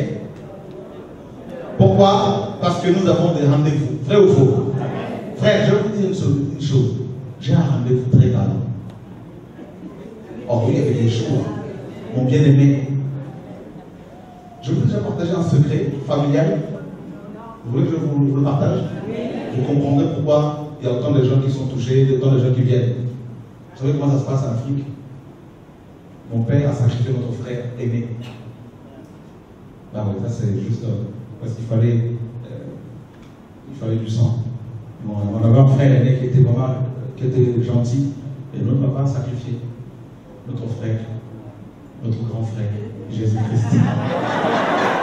Pourquoi? Parce que nous avons des rendez-vous. Vrai ou faux? Frère, je vais vous dire une chose. J'ai un rendez-vous très galant. Oh oui, il y avait des jours, mon bien-aimé. Je vous ai déjà partagé un secret familial. Vous voulez que je vous le partage? Vous comprendrez pourquoi il y a autant de gens qui sont touchés, autant de gens qui viennent. Vous savez comment ça se passe en Afrique? Mon père a sacrifié notre frère aîné. Ah oui, ça c'est juste parce qu'il fallait du sang. On avait un frère aîné qui était vraiment, qui était gentil, et notre papa a sacrifié notre frère, notre grand frère, Jésus-Christ.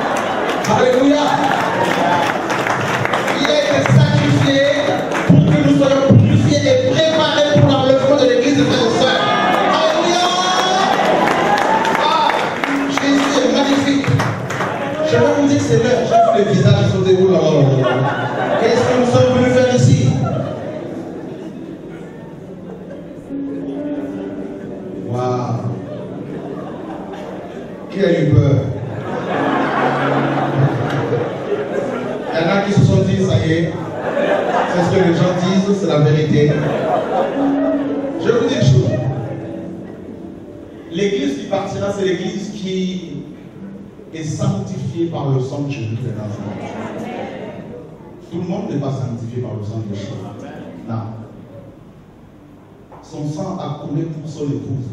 Alléluia! Il a été sacrifié pour que nous c'est l'heure. J'ai vu les visages qui sont déroulés. Qu'est-ce que nous sommes venus faire ici? Waouh. Qui a eu peur? Il y en a qui se sont dit, ça y est, c'est ce que les gens disent, c'est la vérité. Je vous dis une chose. L'église qui partira, c'est l'église qui est sanctifiée par le sang de Jésus de Nazareth. Tout le monde n'est pas sanctifié par le sang de Jésus. Non. Son sang a coulé pour son épouse.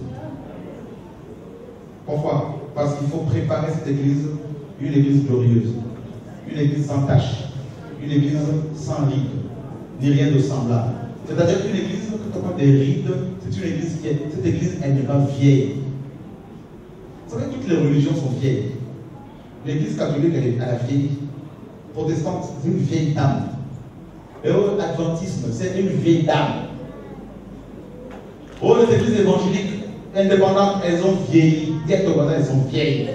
Pourquoi? Parce qu'il faut préparer cette église, une église glorieuse, une église sans tache, une église sans rides, ni rien de semblable. C'est-à-dire qu'une église qui n'a pas des rides, c'est une église qui est, cette église, elle n'est pas vieille. Vous savez, toutes les religions sont vieilles. L'église catholique, elle a vieilli. Protestante, c'est une vieille dame. Et l'adventisme, c'est une vieille dame. Oh, les églises évangéliques indépendantes, elles ont vieilli. Dire que voilà, elles sont vieilles.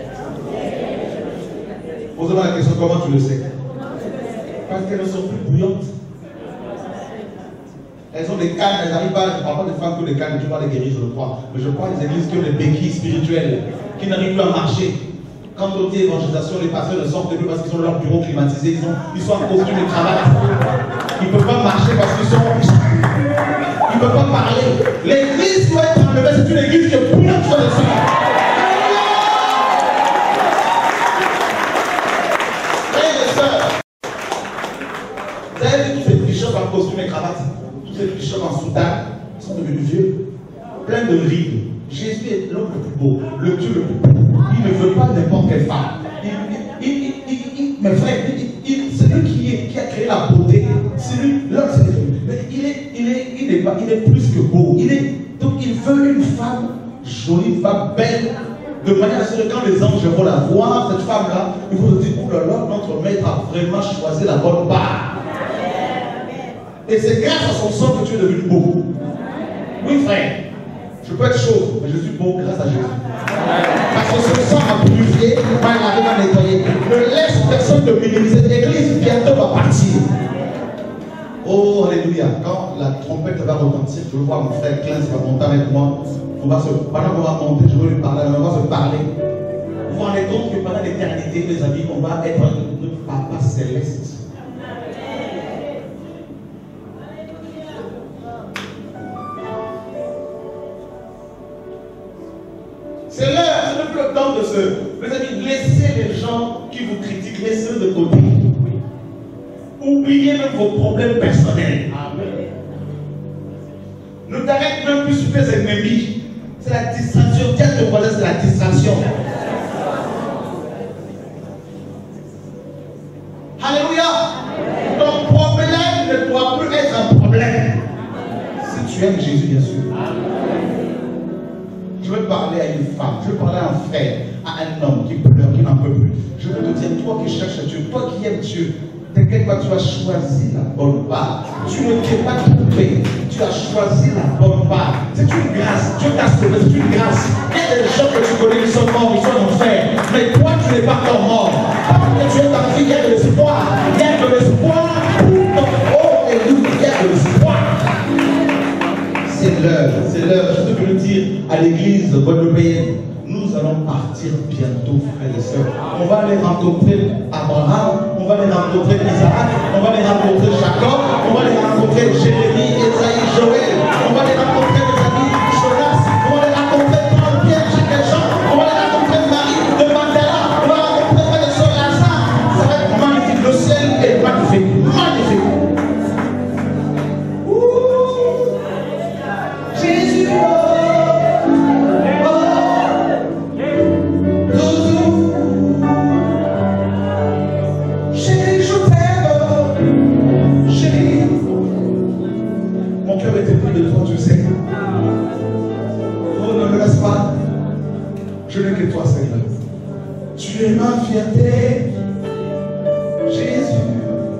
Pose-moi la question, comment tu le sais? Parce qu'elles ne sont plus bouillantes. Elles ont des cannes, elles n'arrivent pas, je ne parle pas des femmes que des cannes, tu parles des guéris, je le crois. Mais je parle des églises qui ont des béquilles spirituelles, qui n'arrivent plus à marcher. Quand on dit évangélisation, les pasteurs ne sortent plus parce qu'ils ont leur bureau climatisé, ils sont en costume et cravate. Ils ne peuvent pas marcher parce qu'ils sont. Ils ne peuvent pas parler. L'église qui va être enlevée, c'est une église qui est bouillante sur le sang. Frères et sœurs, vous avez vu tous ces bishops en costume et cravate, tous ces bishops en soutane, ils sont devenus vieux, pleins de rides. Jésus est l'homme le plus beau, le Dieu le plus beau. Il ne veut pas n'importe quelle femme. Mes frères, c'est lui qui a créé la beauté. C'est lui, l'homme, c'est lui. Mais il est plus que beau. Donc il veut une femme jolie, une femme belle, de manière à ce que quand les anges vont la voir, cette femme-là, ils vont se dire, oh là là, notre maître a vraiment choisi la bonne part. Et c'est grâce à son sang que tu es devenu beau. Oui, frère. Je peux être chaud, mais je suis beau grâce à Jésus. Parce que ce sang a purifié, m'a lavé, m'a nettoyé. Ne laisse personne te minimiser. L'église bientôt va partir. Oh, alléluia. Quand la trompette va retentir, je veux voir mon frère Klein va monter avec moi. Pendant qu'on va monter, je veux lui parler, on va se parler. Vous vous rendez compte que pendant l'éternité, mes amis, on va être notre Papa céleste. C'est l'heure, ce n'est plus le temps de se. Mes amis, laissez les gens qui vous critiquent, laissez-les de côté. Oubliez même vos problèmes personnels. Amen. Ne t'arrête même plus sur tes ennemis. C'est la distraction. Tiens, ton voisin, c'est la distraction. Alléluia. Ton problème ne doit plus être un problème. Si tu aimes Jésus, bien sûr. Je veux parler à une femme, je veux parler à un frère, à un homme qui pleure, qui n'en peut plus. Je veux te dire, toi qui cherches Dieu, toi qui aimes Dieu, t'inquiète pas, tu as choisi la bonne part. Tu ne t'es pas trompé, tu as choisi la bonne part. C'est une grâce, Dieu t'a sauvé, c'est une grâce. Il y a des gens que tu connais, ils sont morts, ils sont en enfer. Mais toi, tu n'es pas encore mort. Parce que tu es ta fille, il y a de l'espoir. Il y a de l'espoir pour ton. Oh, et nous, il y a de l'espoir. C'est l'heure. Je te veux le dire à l'église de Guadeloupe. Nous allons partir bientôt, frères et sœurs. On va aller rencontrer Abraham, on va aller rencontrer Isaac, on va aller rencontrer Jacob, on va aller rencontrer Jérémie, Esaïe, Joël, on va aller rencontrer les amis Jonas, on va aller rencontrer Paul, Pierre, Jacques, Jean, on va aller rencontrer Marie de Mandela, on va rencontrer frères et sœurs Lazare. Ça va être magnifique. Le ciel est magnifique. Magnifique. Jésus. Je n'ai que toi, Seigneur. Tu es ma fierté, Jésus.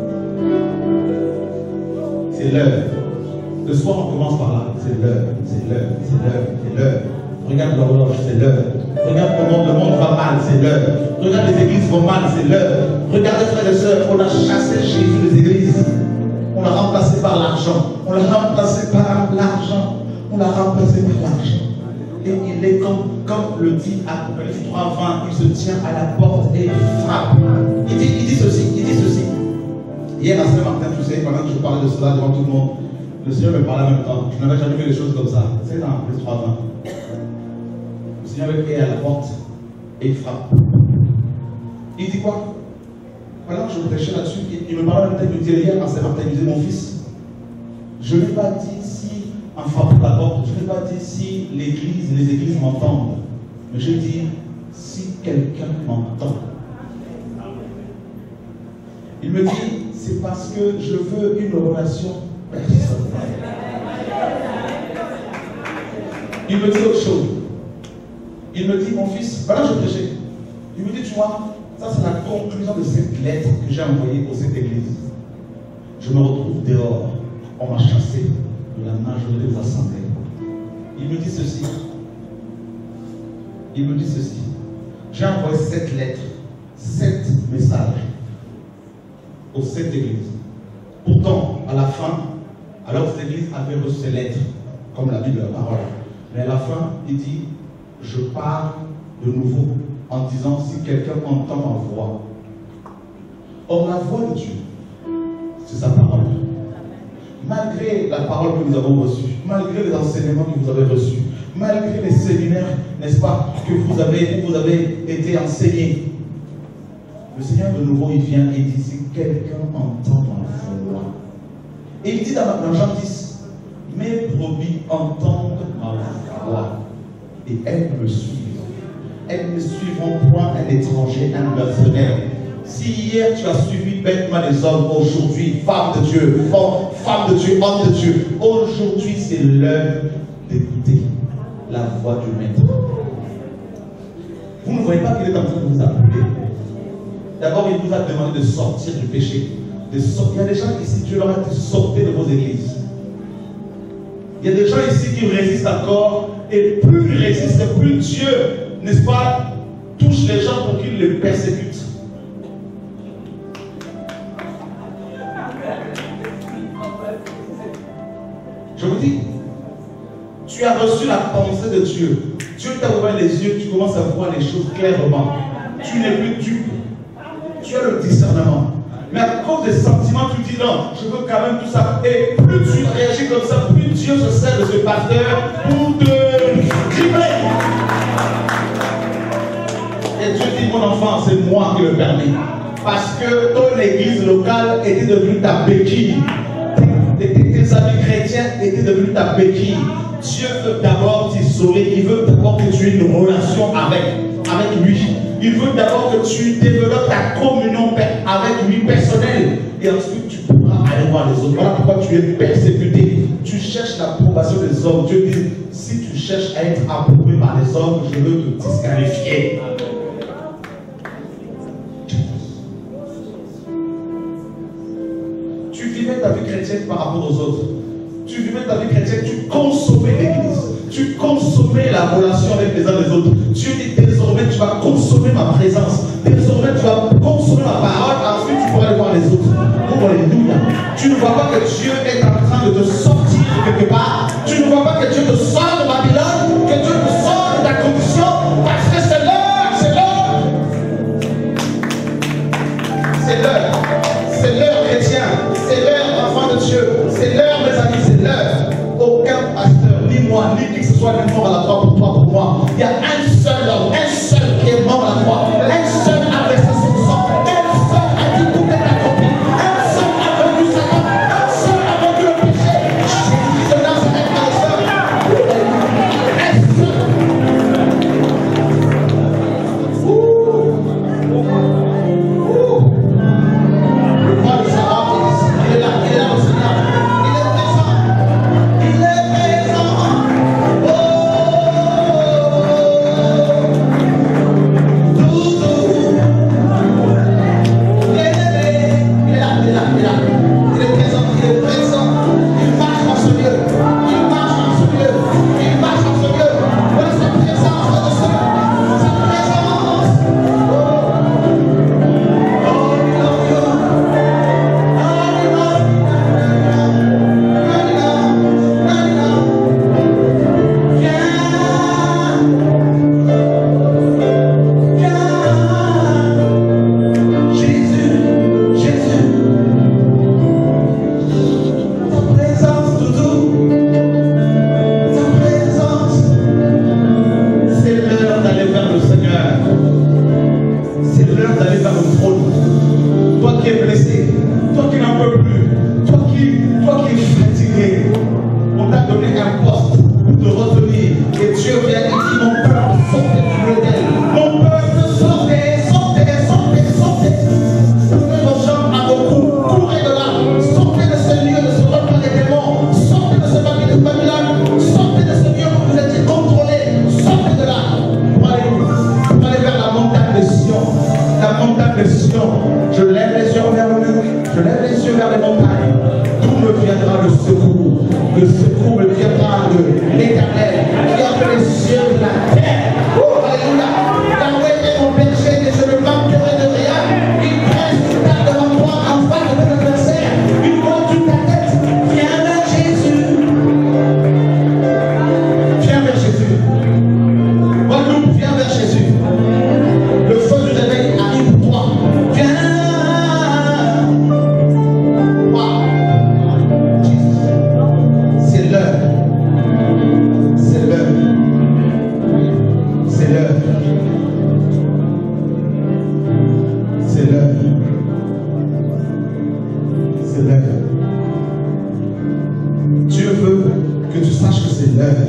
C'est l'heure. Le soir, on commence par là. C'est l'heure, c'est l'heure, c'est l'heure, c'est l'heure. Regarde l'horloge, c'est l'heure. Regarde comment le monde va mal, c'est l'heure. Regarde les églises romanes, c'est l'heure. Regardez frères et sœurs, on a chassé Jésus des églises. On l'a remplacé par l'argent. On l'a remplacé par l'argent. On l'a remplacé par l'argent. Et il est comme le dit Apocalypse 3:20, il se tient à la porte et il frappe. Il dit ceci. Hier à Saint-Martin, tu sais, pendant que je parlais de cela devant tout le monde, le Seigneur me parlait en même temps. Je n'avais jamais vu des choses comme ça. C'est dans Apocalypse 3:20. Le Seigneur est à la porte et il frappe. Il dit quoi? Pendant que je prêchais là-dessus, il me parlait en même temps, il me dit hier à Saint-Martin, il disait, mon fils, je n'ai pas dit si, en frappant la porte, je n'ai pas dit si les églises m'entendent. Mais je dis, si quelqu'un m'entend. Il me dit, c'est parce que je veux une relation personnelle. Il me dit autre chose. Il me dit, mon fils, voilà, je prêchais. Il me dit, tu vois, ça c'est la conclusion de cette lettre que j'ai envoyée pour cette église. Je me retrouve dehors. On m'a chassé de la majorité des assemblées. Il me dit ceci. J'ai envoyé 7 lettres, 7 messages aux 7 églises. Pourtant, à la fin, alors cette église avait reçu ces lettres, comme la Bible, la parole. Mais à la fin, il dit, je parle de nouveau en disant si quelqu'un entend ma voix. Or, la voix de Dieu, c'est sa parole. Malgré la parole que nous avons reçue, malgré les enseignements que vous avez reçus, malgré les séminaires, n'est-ce pas, que vous avez été enseignés, le Seigneur de nouveau, il vient et dit, si quelqu'un entend ma voix. Et il dit dans Jean 10, mes brebis entendent ma voix et elles me suivent. Elles ne suivront point un étranger, un mercenaire. Si hier tu as suivi bêtement les hommes, aujourd'hui, femme de Dieu, femme de Dieu, homme de Dieu, aujourd'hui c'est l'heure d'écouter la voix du Maître. Vous ne voyez pas qu'il est en train de vous appeler. D'abord, il vous a demandé de sortir du péché. Il y a des gens ici, Dieu leur a dit sortez de vos églises. Il y a des gens ici qui résistent encore, et plus ils résistent, plus Dieu, n'est-ce pas, touche les gens pour qu'ils les persécutent. Je vous dis, tu as reçu la pensée de Dieu. Dieu t'a ouvert les yeux, tu commences à voir les choses clairement. Tu n'es plus dupe. Tu as le discernement. Mais à cause des sentiments, tu dis non, je veux quand même tout ça. Et plus tu réagis comme ça, plus Dieu se sert de ce pasteur pour te cribler. Et Dieu dit, mon enfant, c'est moi qui le permets. Parce que ton église locale était devenue ta béquille. Tes amis chrétiens étaient devenus ta béquille. Dieu veut d'abord t'isoler, il veut d'abord que tu aies une relation avec lui. Il veut d'abord que tu développes ta communion avec lui personnelle. Et ensuite tu pourras aller voir les autres. Voilà pourquoi tu es persécuté. Tu cherches l'approbation des hommes. Dieu dit, si tu cherches à être approuvé par les hommes, je veux te disqualifier. Tu vivais ta vie chrétienne par rapport aux autres. Tu vivais ta vie chrétienne, tu consommais l'église. Tu consommais la relation avec les uns les autres. Dieu dit désormais tu vas consommer ma présence. Désormais tu vas consommer ma parole. Ensuite tu pourras aller voir les autres. Oh, alléluia. Tu ne vois pas que Dieu est en train de te sortir de quelque part. Tu ne vois pas que Dieu te sort de Babylone. Que Dieu te sort de ta condition. Parce que c'est l'heure. C'est l'heure. C'est l'heure. C'est l'heure chrétien. C'est l'heure enfant de Dieu. C'est l'heure mes amis. C'est l'heure. Aucun pasteur, ni moi, ni qui que ce soit, n'est mort à la croix pour toi, pour moi. Il y a un seul homme, un seul qui est mort à la croix. Un seul a versé son sang. Un seul a dit tout est accompli. Un seul a vaincu Satan. Un seul a vaincu le péché. Jésus, c'est vers le trône. Toi qui es blessé, toi qui n'en peux plus, toi qui es fatigué, on t'a donné un poste pour te retenir. Et Dieu vient et dit, mon peuple, sortez du modèle. Mon peuple, sortez, sortez, sortez, sortez. Sortez vos jambes à vos coups, courez de là. Sortez de ce lieu, de ce repas des démons. Sortez de ce Babylone. Sortez de ce lieu où vous étiez contrôlés. Sortez de là. Pour aller vers la montagne de Sion. La montagne de Sion. Je lève les yeux vers le mur. Je lève les yeux vers les montagnes. D'où me viendra le secours? Le secours me viendra de l'Éternel qui a fait les cieux de la terre. Oh, alléluia. Yahweh est mon berger et je ne manquerai de rien. Il presse tout à devant moi en face de mon adversaire. Il voit toute ta tête. Viens vers Jésus. Viens vers Jésus. Guadeloupe, viens vers Jésus. Le feu du réveil arrive pour toi. Viens. Dieu veut que tu saches que c'est l'heure.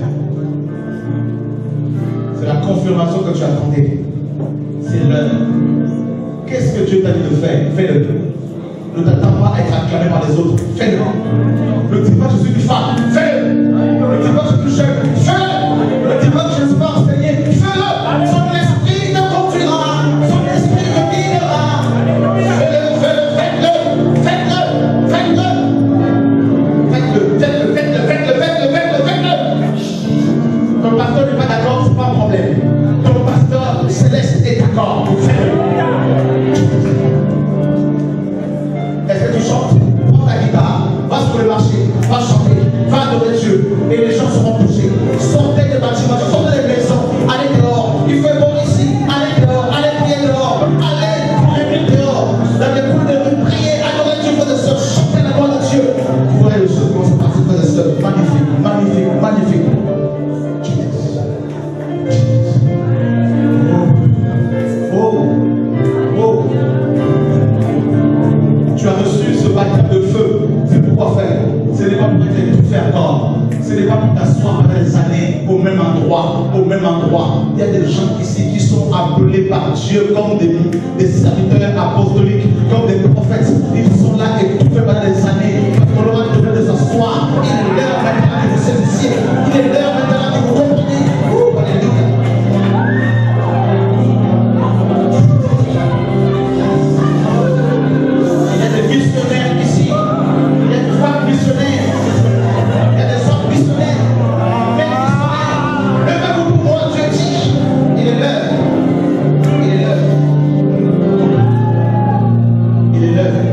C'est la confirmation que tu attendais. C'est l'heure. Qu'est-ce que Dieu t'a dit de faire? Fais-le. Ne t'attends pas à être acclamé par les autres. Fais-le. Ne dis pas que je suis plus femme. Fais-le. Ne dis pas que je suis plus jeune. Fais-le. Ne dis pas que je ne suis pas enseigné. Fais-le. Son esprit te conduira. Son esprit te guidera. Fais-le, fais-le, faites-le. Faites-le. Faites-le. Faites-le, faites-le, faites-le, faites-le, faites-le, faites-le. Ton pasteur n'est pas d'accord, c'est pas un problème. Ton pasteur céleste est d'accord. Fais-le. Est-ce que tu chantes? Prends ta guitare, va sur le marché, va chanter, va adorer Dieu, et les gens seront touchés. Sortez des bâtiments, sortez des maisons, allez dehors. Il fait bon ici, allez dehors, allez prier dehors, allez prier dehors. Dans les cours de rue, priez, adorez Dieu, frères et sœurs, chantez la gloire de Dieu. Vous voyez le chose, comment c'est parti, frères et sœurs. Magnifique, magnifique, magnifique. Tu as reçu ce baptême de feu. C'est pourquoi faire. Ce n'est pas pour te tout faire tort. Ce n'est pas pour t'asseoir pendant des années au même endroit. Au même endroit. Il y a des gens ici qui sont appelés par Dieu comme des serviteurs apostoliques, comme des prophètes. Ils sont là et tout fait pendant des années. Parce qu'on aura besoin de s'asseoir. Il est l'heure maintenant que vous saisissiez. Il est l'heure maintenant que vous compreniez. Alléluia. Missionnaires ici, il y a des femmes missionnaires, il y a des hommes missionnaires, mais missionnaires, levez-vous pour moi, Dieu dit, il est l'heure, il est l'heure, il est l'heure.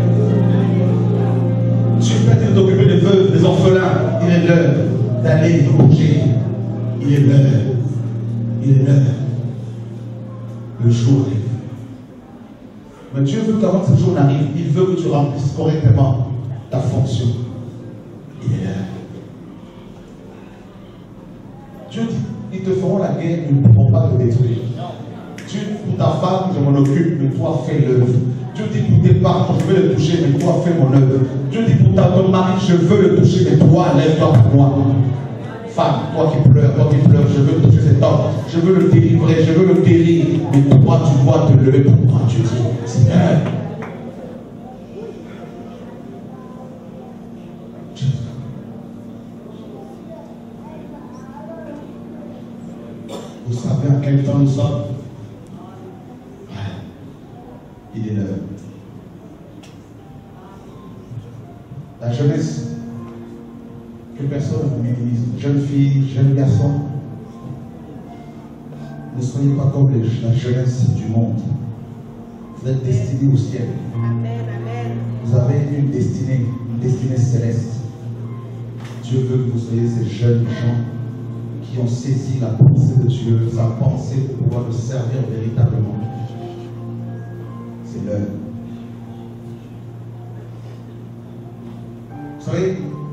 Dieu t'a dit de t'occuper des veuves, des orphelins, il est l'heure d'aller bouger, il est l'heure, il est l'heure, le jour arrive. Mais Dieu veut qu'avant que ce jour n'arrive, il veut que tu remplisses correctement ta fonction. Il est là. Dieu dit, ils te feront la guerre, ils ne pourront pas te détruire. Dieu, pour ta femme, je m'en occupe, mais toi fais l'œuvre. Dieu dit pour tes parents, je veux le toucher, mais toi fais mon œuvre. Dieu dit pour ton mari, je veux le toucher, mais toi lève-toi pour moi. Femme, toi qui pleures, je veux toucher cet homme, je veux le délivrer, je veux le guérir, mais toi tu dois te lever pour moi, Dieu dit, Seigneur. Vous savez à quel temps nous sommes? Il est l'heure. La jeunesse, que personne ne vous minimise. Jeunes filles, jeunes garçons, ne soyez pas comme la jeunesse du monde. Vous êtes destinés au ciel. Vous avez une destinée céleste. Dieu veut que vous soyez ces jeunes gens qui ont saisi la pensée de Dieu, sa pensée pour pouvoir le servir véritablement. C'est l'heure. Vous savez,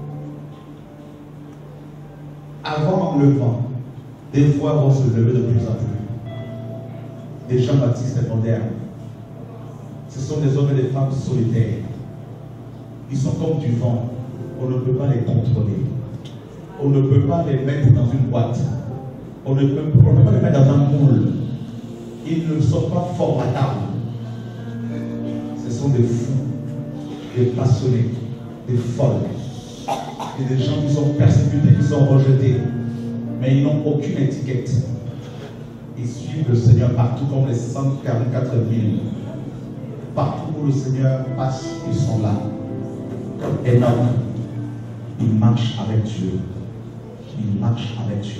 avant le vent, des voix vont se lever de plus en plus. Des Jean-Baptiste modernes, Ce sont des hommes et des femmes solitaires. Ils sont comme du vent. On ne peut pas les contrôler. On ne peut pas les mettre dans une boîte. On ne peut pas les mettre dans un moule. Ils ne sont pas formatables. Ce sont des fous, des passionnés, des folles. Et des gens qui sont persécutés, qui sont rejetés. Mais ils n'ont aucune étiquette. Ils suivent le Seigneur partout comme les 144 000. Partout où le Seigneur passe, ils sont là. Comme Enoch, ils marchent avec Dieu. Ils marchent avec Dieu.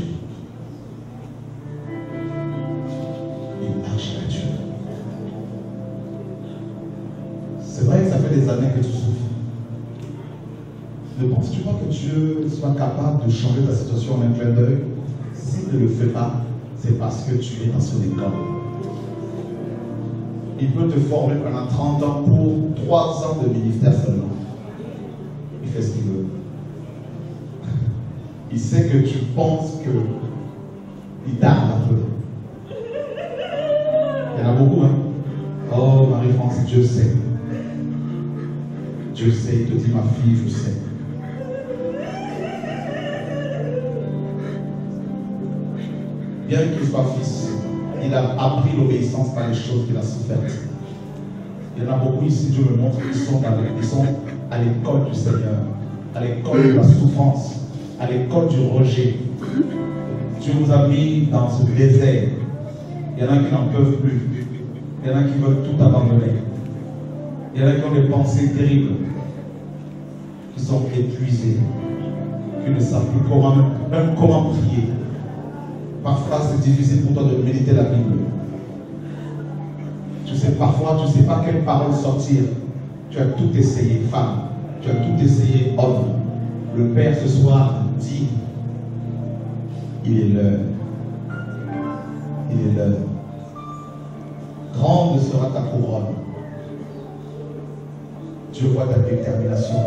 Ils marchent avec Dieu. C'est vrai que ça fait des années que tu souffres. Ne penses-tu pas que Dieu soit capable de changer ta situation en un clin d'œil? S'il ne le fait pas, c'est parce que tu es dans son école. Il peut te former pendant 30 ans pour 3 ans de ministère seulement. Il fait ce qu'il veut. Il sait que tu penses qu'il tarde un peu. Il y en a beaucoup, hein? Oh, Marie-France, Dieu sait. Dieu sait, il te dit, ma fille, je sais. Bien qu'il soit fils, il a appris l'obéissance par les choses qu'il a souffertes. Il y en a beaucoup ici, Dieu me montre, ils sont à l'école du Seigneur, à l'école de la souffrance, à l'école du rejet. Dieu vous a mis dans ce désert. Il y en a qui n'en peuvent plus. Il y en a qui veulent tout abandonner. Il y en a qui ont des pensées terribles, qui sont épuisés, qui ne savent plus même comment prier. Parfois, c'est difficile pour toi de méditer la Bible. Tu sais, parfois, tu ne sais pas quelle parole sortir. Tu as tout essayé, femme. Tu as tout essayé, homme. Le Père, ce soir, dit, il est l'heure. Il est l'heure. Grande sera ta couronne. Dieu voit ta détermination.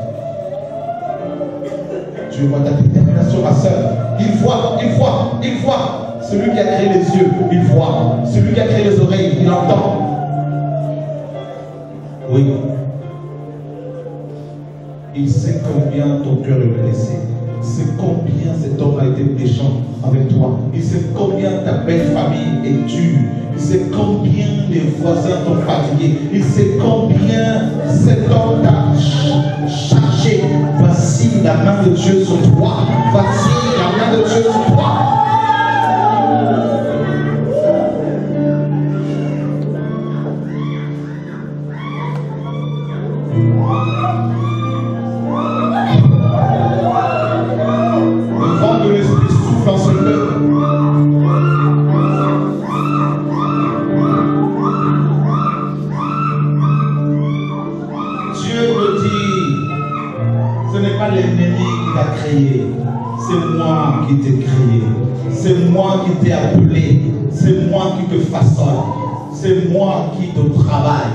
Dieu voit ta détermination, ma soeur. Il voit. Celui qui a créé les yeux, il voit. Celui qui a créé les oreilles, il entend. Oui. Il sait combien ton cœur est blessé. Il sait combien cet homme a été méchant avec toi. Il sait combien ta belle famille est dure. Il sait combien les voisins t'ont fatigué. Il sait combien cet homme t'a chargé. Voici la main de Dieu sur toi. Voici la main de Dieu sur toi. Qui t'ai créé, c'est moi qui t'ai appelé, c'est moi qui te façonne, c'est moi qui te travaille.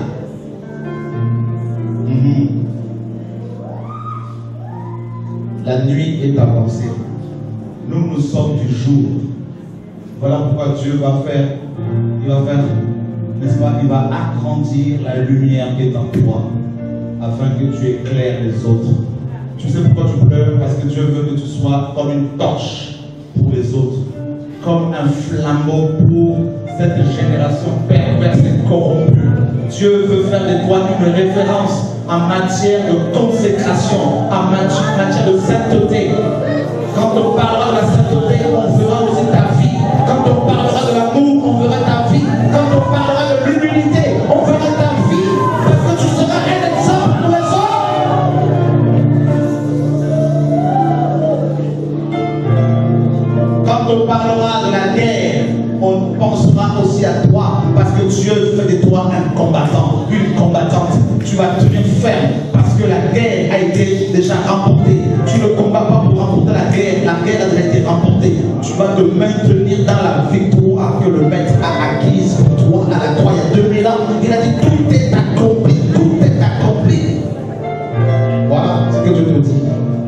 La nuit est avancée, nous sommes du jour. Voilà pourquoi Dieu va faire, n'est-ce pas, il va agrandir la lumière qui est en toi, afin que tu éclaires les autres. Tu sais pourquoi tu pleures? Parce que Dieu veut que tu sois comme une torche pour les autres, comme un flambeau pour cette génération perverse et corrompue. Dieu veut faire de toi une référence en matière de consécration, en matière de sainteté. Quand on parlera de la sainteté, on verra aussi ta vie. Quand on parlera de l'amour, on verra ta vie. Quand on parlera de l'humilité, on verra ta vie. Parce que tu seras un exemple pour les autres. Quand on parlera de la guerre, on pensera aussi à toi, parce que Dieu fait de toi un combattant, une combattante. Tu vas tenir ferme, parce que la guerre a été déjà remportée. Tu ne combats pas pour remporter la guerre a déjà été remportée. Tu vas te maintenir dans la victoire que le Maître a acquise pour toi à la croix il y a 2000 ans. Il a dit tout est accompli, tout est accompli. Voilà ce que Dieu te dit.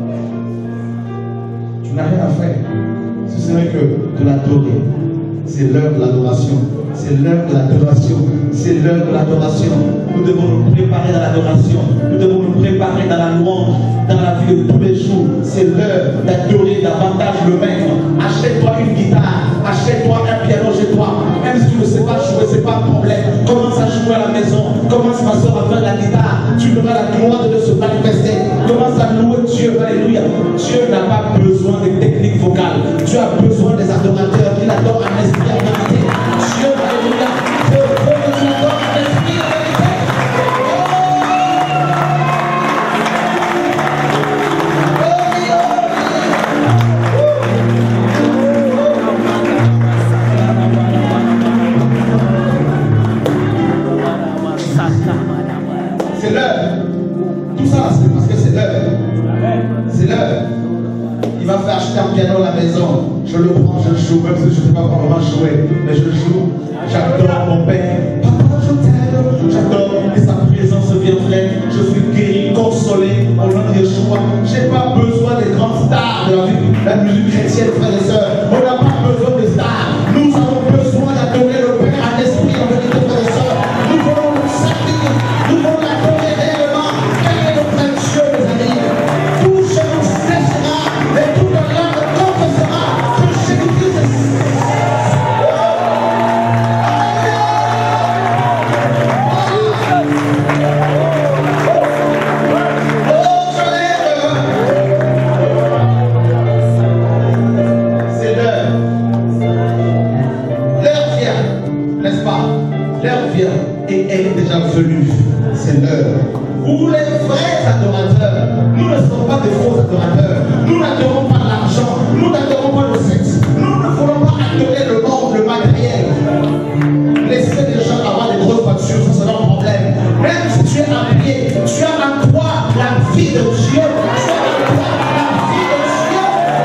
Tu n'as rien à faire. Ce serait que de l'adorer. C'est l'heure de l'adoration. C'est l'heure de l'adoration. C'est l'heure de l'adoration. Nous devons nous préparer dans l'adoration. Nous devons nous préparer dans la louange, dans la vie de tous les jours. C'est l'heure d'adorer davantage le Maître. Achète-toi une guitare, achète-toi un piano chez toi. Même si tu ne sais pas jouer, ce n'est pas un problème. Commence à jouer à la maison. Commence, ma soeur, à faire la guitare. Tu verras la gloire de Dieu se manifester. Commence à louer Dieu. Alléluia. Dieu n'a pas besoin de techniques vocales. Dieu a besoin des adorateurs qui l'adorent en esprit et en vérité. Dieu, alléluia. Dieu veut que tu l'adores en esprit et en vérité. C'est l'heure. Tout ça, c'est parce que c'est l'heure. C'est l'heure. Il va faire acheter un piano à la maison. Je le prends, je le joue, même si je ne sais pas comment jouer. Mais je le joue. J'adore mon Père. Papa, je t'aime. J'adore. Et sa présence viendrait. Je suis guéri, consolé au nom de Yeshua. Je n'ai pas besoin des grandes stars de la musique chrétienne, frères et sœurs. On n'a pas besoin de stars. Nous avons besoin d'adorer le Père en esprit, en vérité, frères et sœurs. Nous voulons le servir. Nous voulons l'adorer réellement. Quel est notre Dieu, mes amis? Tout genou cessera et toute langue confessera que Jésus-Christ est. C'est l'heure. L'heure vient, n'est-ce pas? L'heure vient et elle est déjà venue. C'est l'heure où les vrais adorateurs, nous ne sommes pas des faux adorateurs. Nous n'adorons pas l'argent, nous n'adorons pas le sexe. Nous ne voulons pas adorer le monde, le matériel. Laissez les gens avoir des grosses voitures, ça c'est leur problème. Même si tu es habillé, tu as en toi la vie de Dieu. Tu as en toi la vie de Dieu.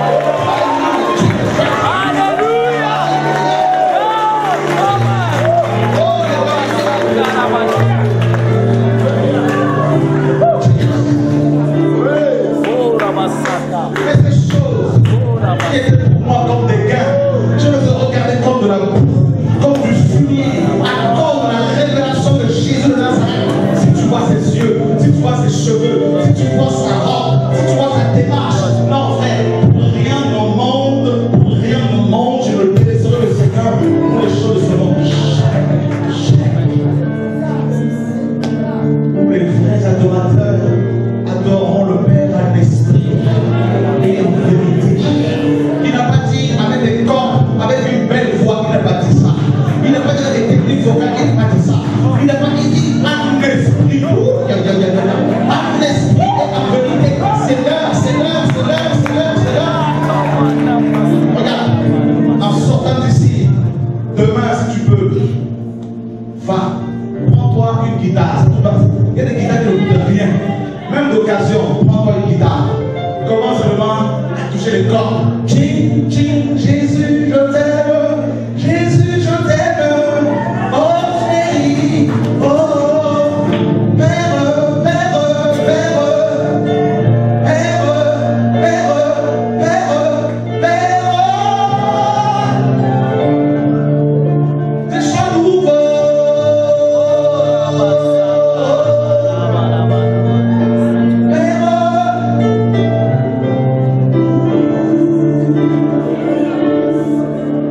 Mais ces choses qui étaient pour moi comme des gains, je les ai regardées comme de la boue, comme du fumier, à cause de la révélation de Jésus de Nazareth. Si tu vois ses yeux, si tu vois ses cheveux, si tu vois sa robe, si tu vois sa démarche, non frère, pour rien au monde, je ne délaisserai le Seigneur pour les choses de ce monde. Où les vrais adorateurs adoreront le Père en esprit et en vérité. Il n'a pas dit avec des corps, avec une belle voix, il n'a pas dit ça. Il n'a pas dit avec des techniques vocales, il n'a pas dit ça. Il n'a pas dit en esprit. En esprit et en vérité. C'est l'heure, c'est l'heure, c'est l'heure, c'est l'heure, c'est l'heure. Regarde, en sortant d'ici, demain si tu peux, va, prends-toi une guitare. Il y a des guitares qui ne coûtent rien. Même d'occasion, prends-toi une guitare. Commence seulement à toucher les cordes. Ching, ching, Jésus, je t'aime. Jésus, je t'aime. Oh, chérie. Oh, Père, Père, Père. Père, Père, Père, Père. Des chants nouveaux. Père.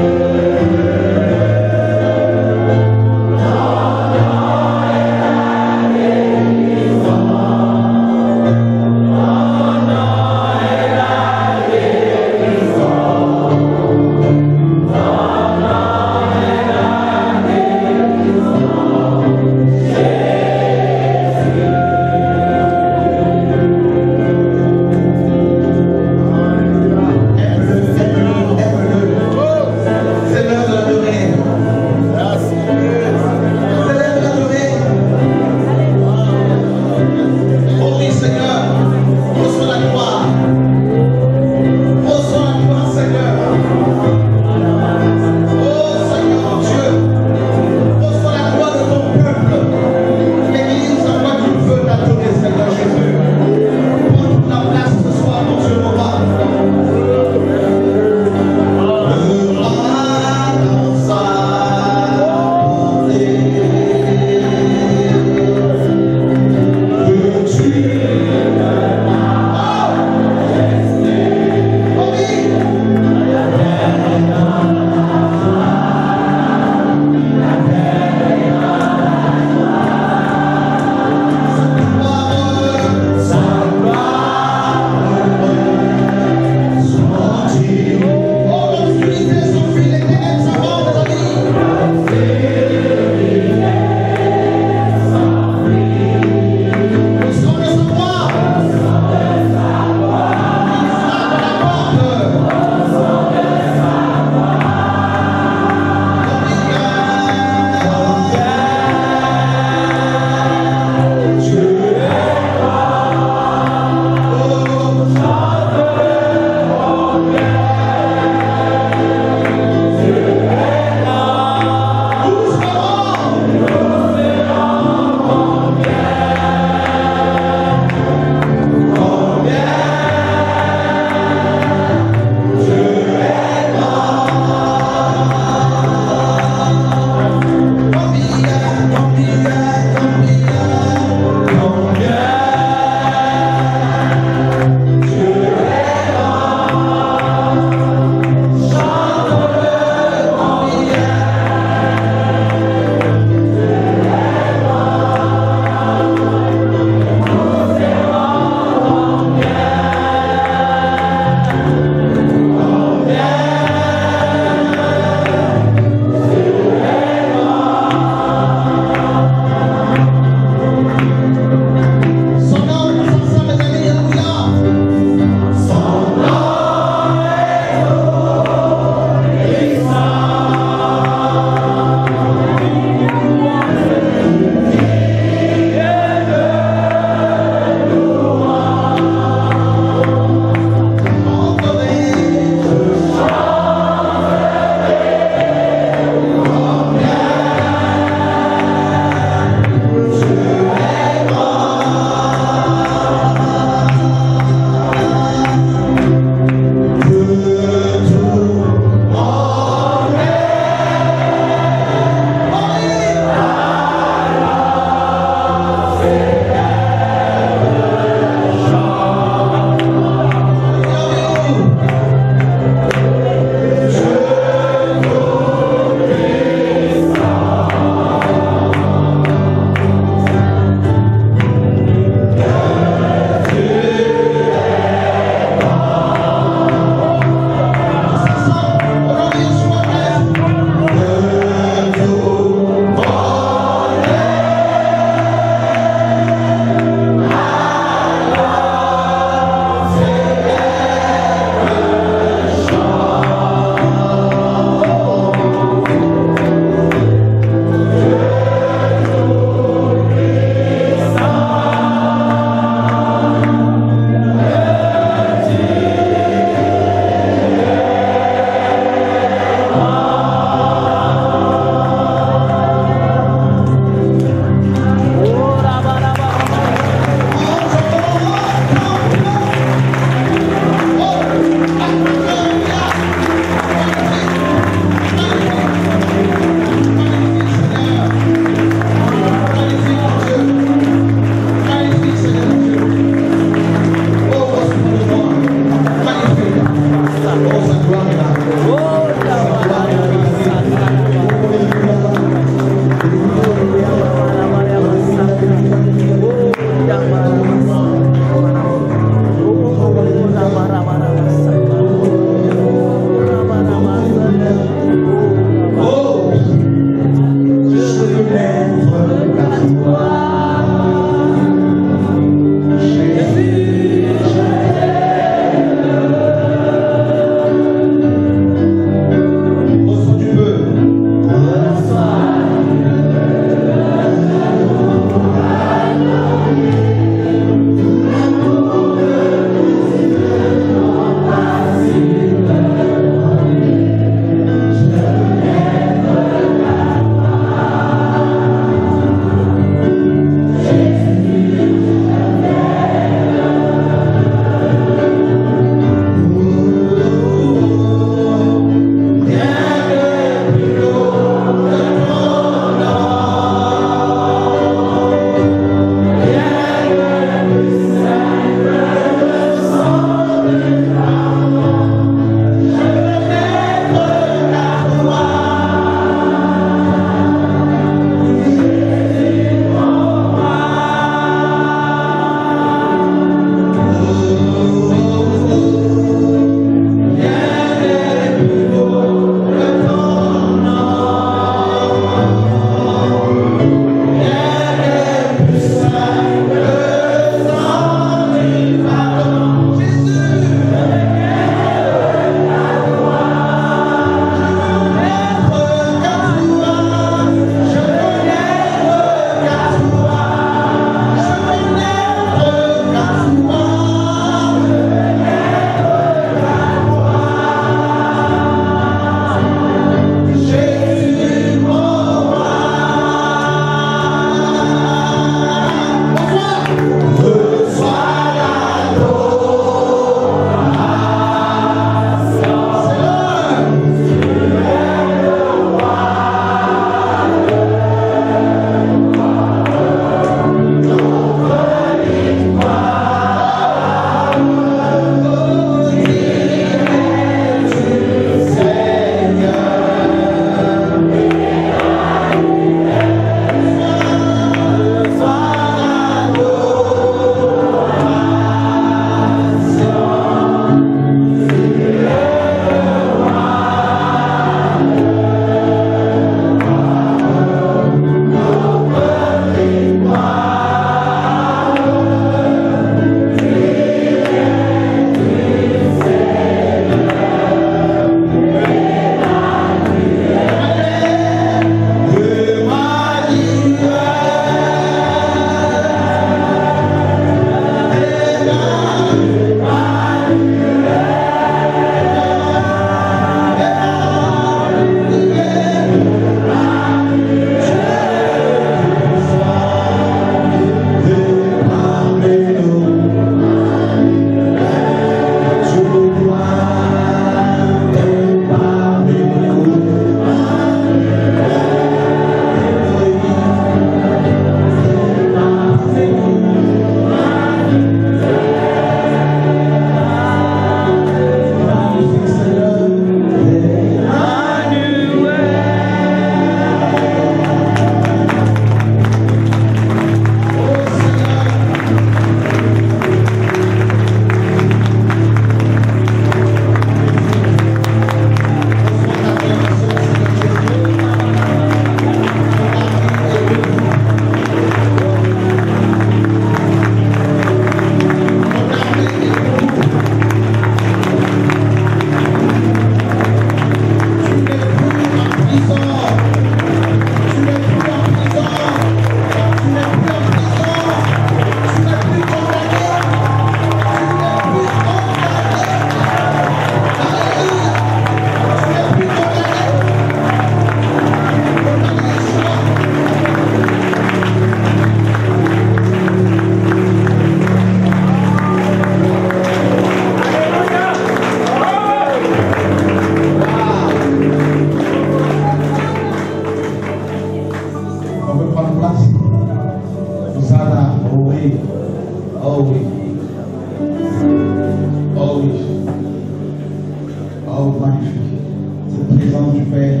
Père.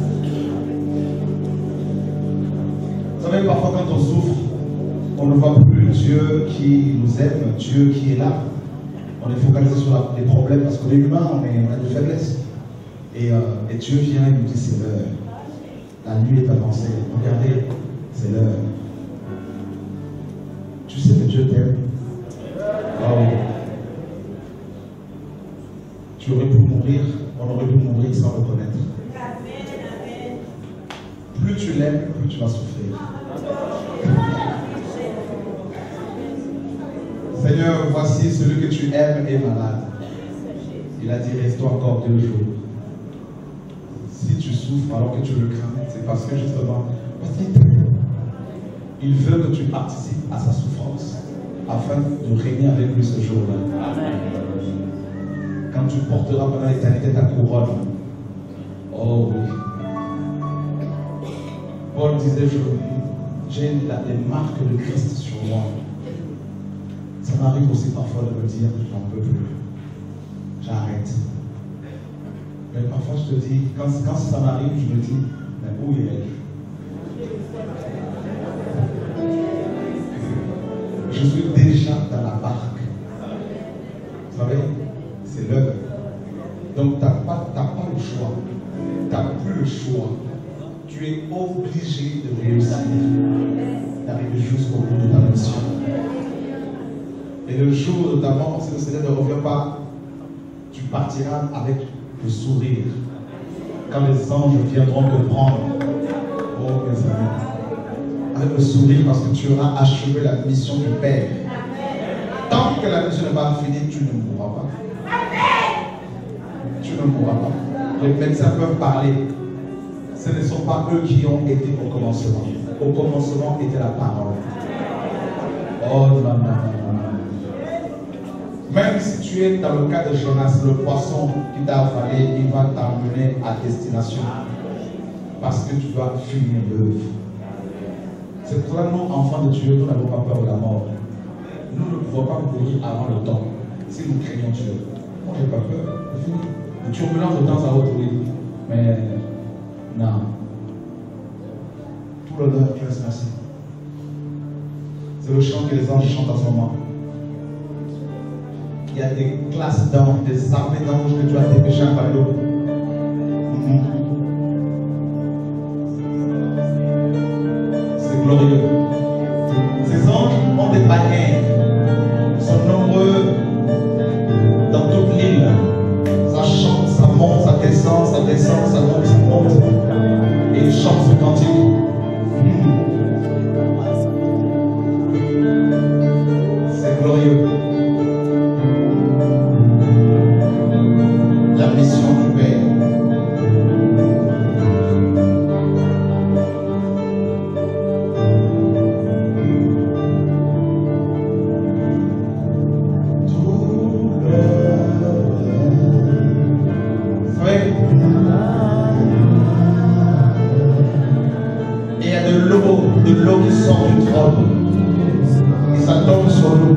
Vous savez, parfois quand on souffre, on ne voit plus Dieu qui nous aime, Dieu qui est là. On est focalisé sur les problèmes parce qu'on est humain, on a des faiblesses. Et Dieu vient et nous dit c'est l'heure. La nuit est avancée. Regardez, c'est l'heure. Tu sais que Dieu t'aime. Oh oui. Tu aurais pu mourir, on aurait pu mourir sans le connaître. Plus tu l'aimes, plus tu vas souffrir. Seigneur, voici celui que tu aimes est malade. Il a dit, reste-toi encore 2 jours. Si tu souffres alors que tu le crains, c'est parce que justement, il veut que tu participes à sa souffrance afin de régner avec lui ce jour-là. Quand tu porteras pendant l'éternité ta couronne. Oh oui. Paul disait, j'ai les marques de Christ sur moi. Ça m'arrive aussi parfois de me dire, j'en peux plus. J'arrête. Mais parfois je te dis, quand ça m'arrive, je me dis, mais où est-elle? Je suis déjà dans la barque. Vous savez, c'est l'heure. Donc tu n'as pas le choix. Tu n'as plus le choix. Tu es obligé de réussir, d'arriver jusqu'au bout de ta mission. Et le jour de ta mort, si le Seigneur ne revient pas, tu partiras avec le sourire. Quand les anges viendront te prendre, oh mes amis, avec le sourire parce que tu auras achevé la mission du Père. Tant que la mission n'est pas finie, tu ne mourras pas. Tu ne mourras pas. Les médecins peuvent parler. Ce ne sont pas eux qui ont été au commencement. Au commencement était la parole. Oh non, non, non, non. Même si tu es dans le cas de Jonas, le poisson qui t'a avalé, il va t'emmener à destination. Parce que tu dois finir l'œuvre. C'est pour ça que nous, enfants de Dieu, nous n'avons pas peur de la mort. Nous ne pouvons pas mourir avant le temps. Si nous craignons Dieu. Moi, je n'ai pas peur. C'est fini. Les turbulences de temps à autre, oui. Mais non. Tout l'honneur, merci. C'est le chant que les anges chantent en ce moment. Il y a des classes d'anges, des armées d'anges que tu as dépêché à Palo. C'est glorieux. Ces anges ont des bannières. Ils sont nombreux dans toute l'île. Ça chante, ça monte, ça descend, ça descend, ça monte, ça monte. Et ils chantent ce cantique. C'est glorieux. La mission du Père. Et il y a de l'eau qui sort du trône. Et ça tombe sur nous.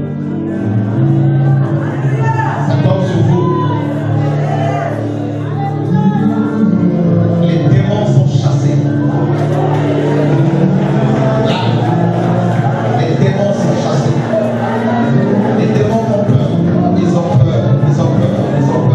Ça tombe sur vous. Les démons sont chassés. Là, les démons sont chassés. Les démons ont peur. Ils ont peur. Ils ont peur. Ils ont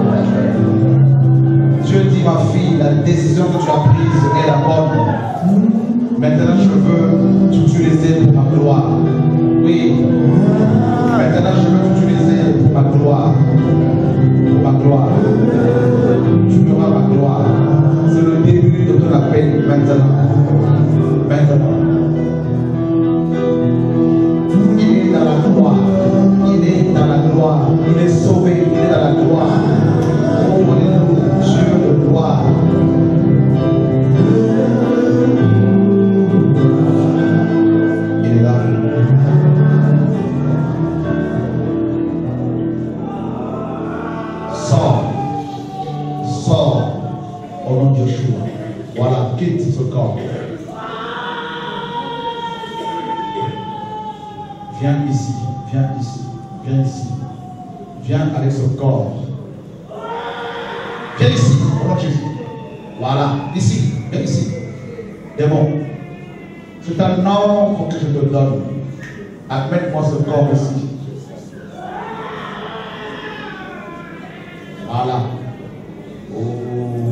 peur. Dieu dit, ma fille, la décision que tu as prise est la bonne. Maintenant, je veux t'utiliser pour ma gloire. Oui. Maintenant, je veux t'utiliser pour ma gloire. Pour ma gloire. Tu auras ma gloire. C'est le début de ton appel maintenant. Maintenant. Il est dans la gloire. Il est dans la gloire. Il est sauvé. Il est dans la gloire. Oh, alléluia. Dieu de gloire. Il est là. Sors. Sors au nom de Yeshua. Voilà, quitte ce corps. Viens ici, viens ici, viens ici. Viens avec ce corps. Viens ici, au nom de Jésus. Voilà, ici, viens ici. Démon, c'est un ordre que je te donne. Admets-moi ce corps ici. Voilà. Oh.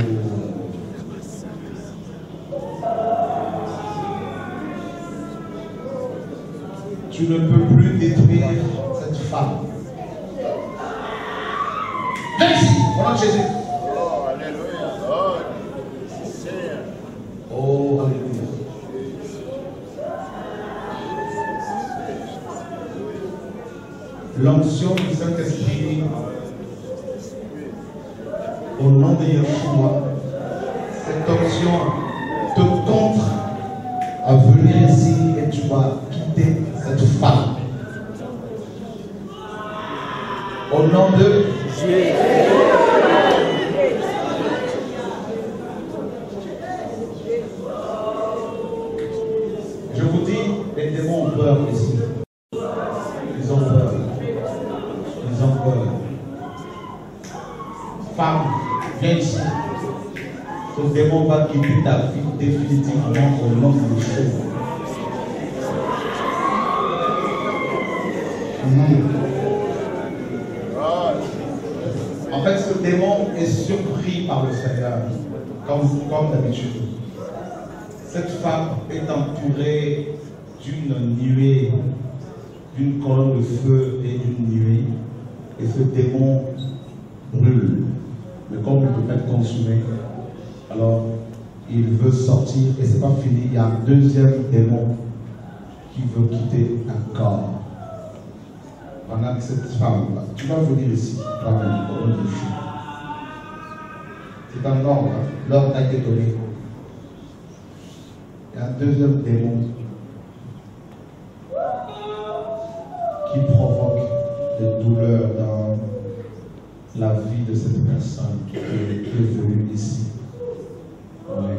Tu ne peux plus détruire cette femme. Viens ici, au nom de Jésus. Oh, alléluia. Oh, Seigneur. Oh, alléluia. L'onction du Saint-Esprit, au nom de Yeshua, cette onction te contre à venir ici et tu vas quitter cette femme. Au nom de Jésus. Je vous dis, les démons ont peur ici. Ils ont peur. Ils ont peur. Femme, viens ici. Ce démon va quitter ta vie définitivement au nom de Jésus. En fait, ce démon est surpris par le Seigneur, comme d'habitude. Cette femme est entourée d'une nuée, d'une colonne de feu et d'une nuée. Et ce démon brûle. Mais comme il peut être consumé, alors il veut sortir et ce n'est pas fini. Il y a un deuxième démon qui veut quitter un corps. Pendant que cette femme-là, tu vas venir ici, toi-même, au nom de Jésus. C'est un ordre, hein? L'ordre a été donné. Il y a un deuxième démon qui provoque des douleurs dans la vie de cette personne qui est venue ici. Ouais.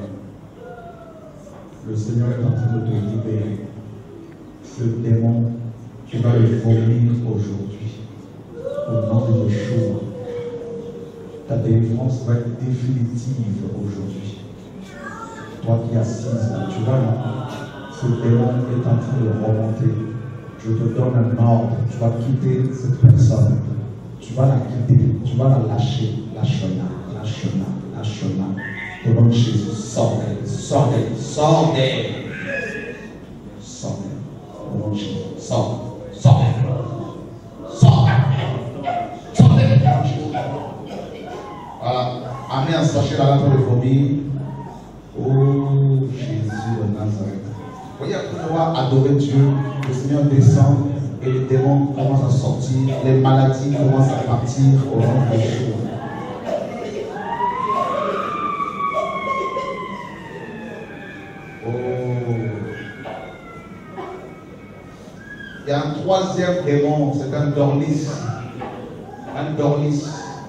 Le Seigneur est en train de te libérer. Ce démon, tu vas le vomir aujourd'hui. Au nom de Yeshua. Ta délivrance va être définitive aujourd'hui. Toi qui assises là, tu vois là, ce démon est en train de remonter. Je te donne un ordre. Tu vas quitter cette personne. Tu vas la quitter. Tu vas la lâcher. Lâche-la. Lâche-la. Lâche-la. Au nom de Jésus, sors-les. Sors-les. Sors-les. Sors-les. Au nom de Jésus, sors. Sors-les. Sors-les. Sors-les. Voilà. Amenez un sachet là pour le vomir. Oh Jésus de Nazareth. Voyez, après pouvoir adorer Dieu, le Seigneur descend et les démons commencent à sortir, les maladies commencent à partir au nom de Jésus. Oh. Il y a un troisième démon, c'est un dorlis. Un dorlis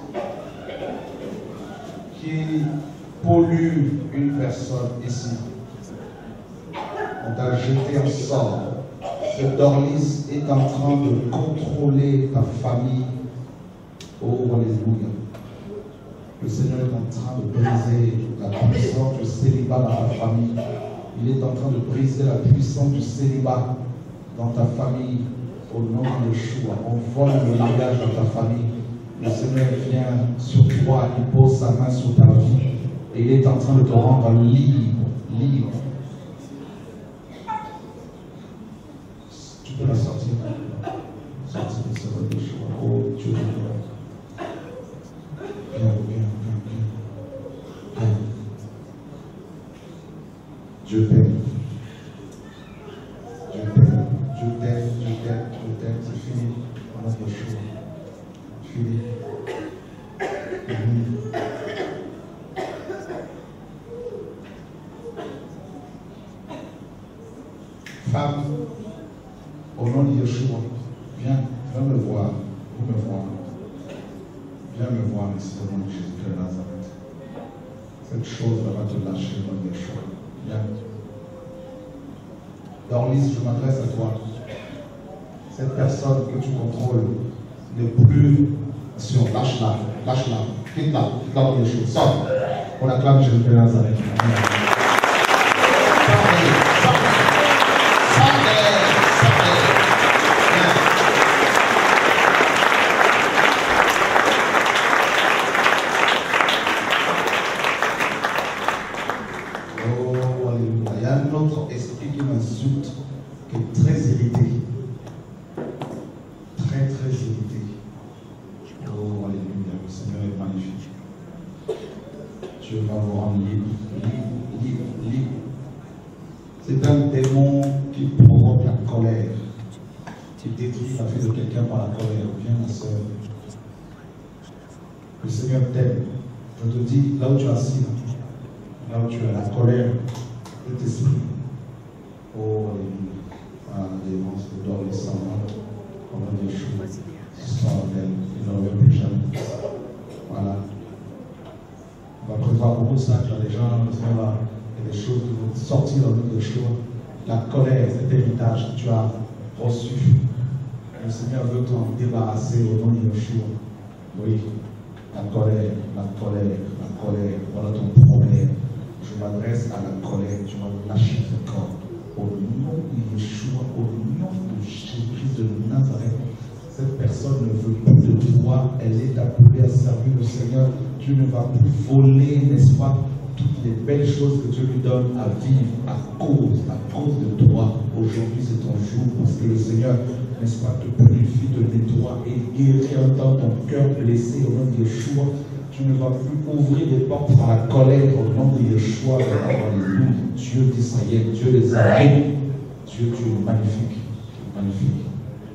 qui pollue une personne ici. On t'a jeté un sort. Ce dorlis est en train de contrôler ta famille. Oh, alléluia. Le Seigneur est en train de briser la puissance du célibat dans ta famille. Il est en train de briser la puissance du célibat dans ta famille. Au nom de Yeshua, on vole le mariage dans ta famille. Le Seigneur vient sur toi, il pose sa main sur ta vie. Et il est en train de te rendre libre, libre. Tu peux la sortir. Sortir de ce rôle de choix. Oh Dieu. Viens. Dieu t'aime. C'est fini. On a des choses. Fini. Femme, au nom de Yeshua, viens me voir, vous me voir. Viens me voir ici au nom de Jésus de Nazareth. Cette chose va te lâcher au nom de Yeshua. Viens. Dorlis, je m'adresse à toi. Cette personne que tu contrôles n'est plus sur, lâche-la, quitte-la, au nom de Yeshua. Sors. On acclame Jésus de Nazareth. Oh, alléluia. Il y a un autre esprit qui m'insulte, qui est très irrité. Très, très irrité. Oh, alléluia. Le Seigneur est magnifique. Dieu va vous rendre libre, libre, libre, libre. C'est un démon qui provoque la colère, qui détruit la vie de quelqu'un par la colère. Viens, ma soeur. Le Seigneur t'aime. Je te dis, là où tu es assis, là où tu as la colère de tes esprits. Oh, alléluia. Ah, démence, le dor, les sang, on va dire choses. Ce soir, il n'en revient plus jamais. Voilà. On va prévoir beaucoup de ça, les gens, il y a des choses qui vont sortir dans notre choix. La colère, cet héritage que tu as reçu. Le Seigneur veut t'en débarrasser au nom de Yeshua. Oui, la colère, la colère, la colère. Voilà ton problème. Je m'adresse à la colère. Tu vas lâcher ce corps. Au nom de Yeshua, au nom de Jésus-Christ de Nazareth. Cette personne ne veut plus de toi, elle est appelée à servir le Seigneur. Tu ne vas plus voler, n'est-ce pas, toutes les belles choses que Dieu lui donne à vivre à cause de toi. Aujourd'hui, c'est ton jour parce que le Seigneur, n'est-ce pas, te purifie, te nettoie et guérit dans ton cœur blessé au nom de Yeshua. Tu ne vas plus ouvrir des portes par la colère au nom de Yeshua. Alléluia. Dieu d'Israël, Dieu des armées. Dieu, tu es magnifique. Magnifique.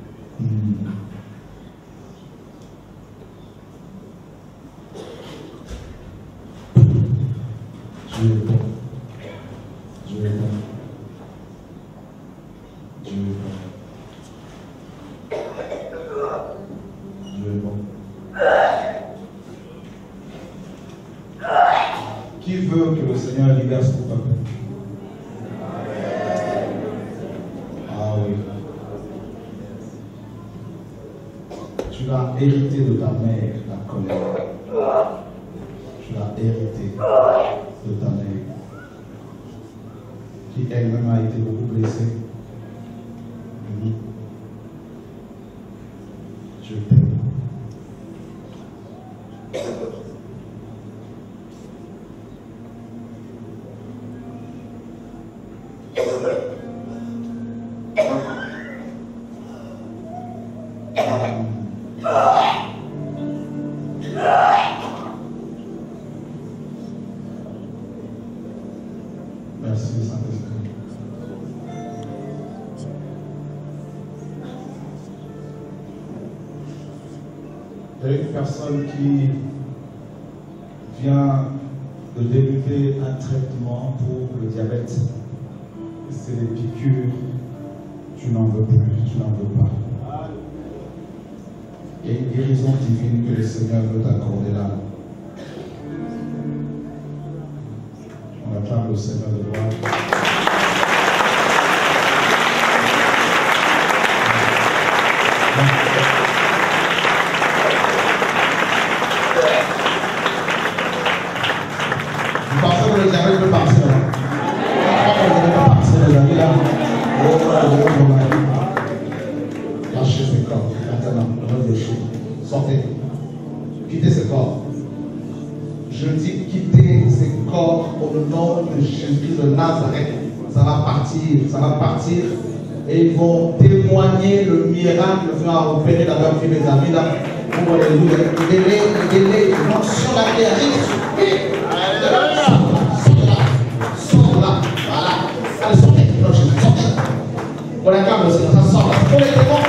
Dieu est bon. Dieu est bon. Dieu est bon. Dieu est bon. Qui veut que le Seigneur libère son peuple? Ah oui. Tu l'as hérité de ta mère, la colère. Tu l'as hérité de ta mère, qui elle-même a été beaucoup blessée. Je t'aime. Merci, Saint-Esprit. Il y a une personne qui vient de débuter un traitement pour le diabète. C'est des piqûres. Tu n'en veux plus, tu n'en veux pas. Il y a une guérison divine que le Seigneur veut t'accorder là. On acclame le Seigneur de gloire. Vous pensez que le diabète peut partir là? Vous ne pas partir les amis là? Lâchez ce corps. Maintenant, le choses. Sortez. Quittez ce corps. Je dis quitter ces corps au nom de Jésus de Nazareth. Ça va partir. Et ils vont témoigner le miracle que Dieu a opéré dans leur vie, mes amis. Là, pour les l'onction là qui arrive. Sors là. Voilà. Allez, sortez. On acclame le Seigneur. Ça sort là. Pour les démons.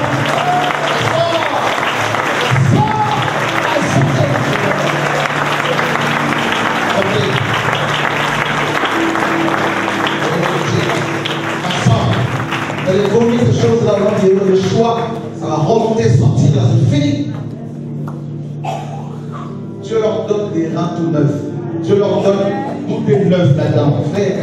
Vous allez vomir ces choses là dans le choix, ça va remonter, sortir là, c'est fini. Dieu leur donne des reins tout neufs. Dieu leur donne tout est neuf là-dedans. Frère.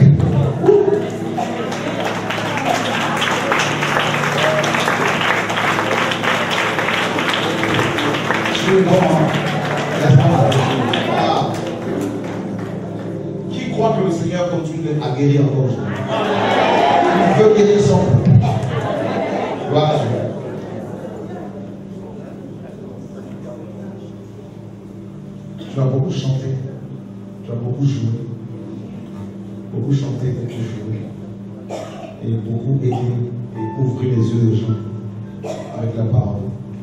Dieu est bon. crois que le Seigneur continue à guérir encore aujourd'hui. Il veut guérir son peuple. Gloire à Dieu. Tu as beaucoup chanté, tu as beaucoup joué, beaucoup chanté, beaucoup joué, et beaucoup aidé et ouvrir les yeux des gens avec la parole.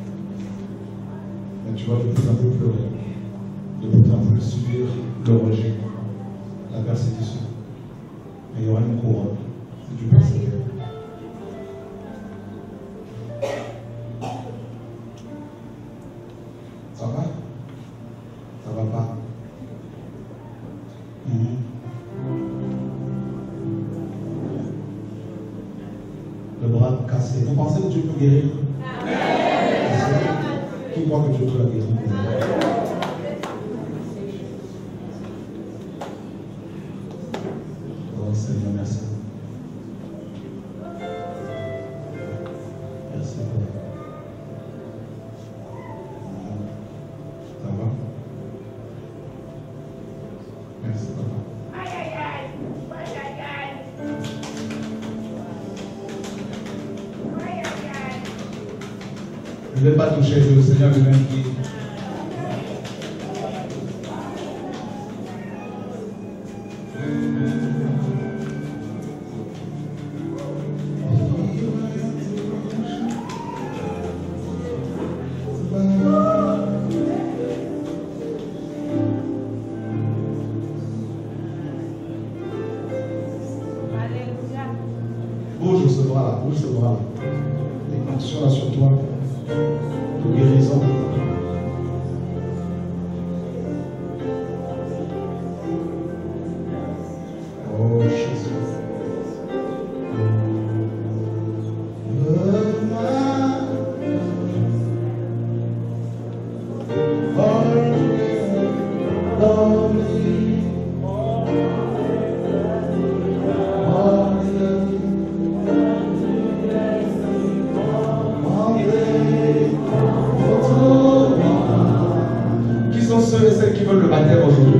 Mais tu vas de plus en plus pleurer, de plus en plus subir le rejet, la persécution. Et il y aura une couronne si tu persévères. Ça va? Ça va pas? Le bras cassé. Vous pensez que Dieu peut guérir? Qui croit que Dieu peut la guérir? Oh Seigneur, merci. Merci Père. Ça va? Merci Papa. Aïe aïe aïe. Aïe aïe aïe. Aïe aïe aïe. Je ne vais pas toucher, c'est le Seigneur lui-même qui. Alléluia. Bouge ce bras-là, bouge ce bras-là. Les fonctions là sur toi. De guérison. Oh Jésus. Qui sont ceux et celles qui veulent le baptême aujourd'hui?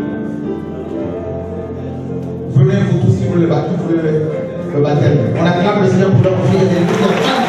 Venez vous tous qui veulent le baptême. Le baptême. On acclame le Seigneur pour leur offrir des lumières.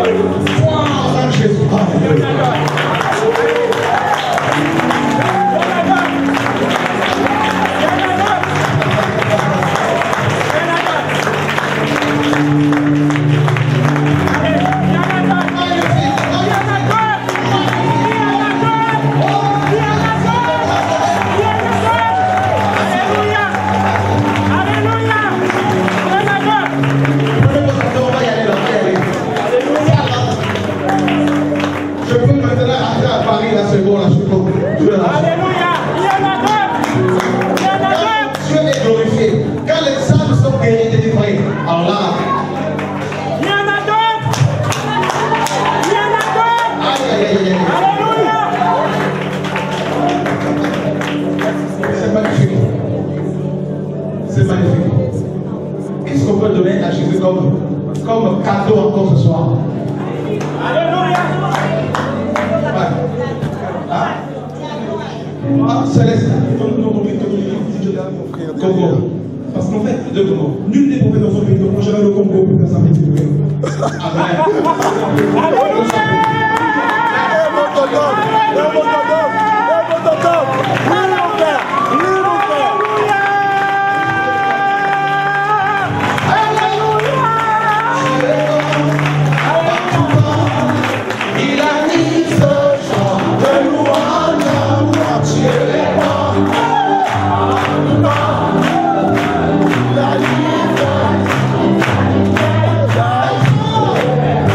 Gloire à Jésus. Alléluia. Comme cadeau encore ce soir. Alléluia. Céleste. Congo. Parce qu'en fait, de Congo. Nul n'est prophète dans son pays, donc moi j'avais le Congo pour faire sa petite vie. Amen. La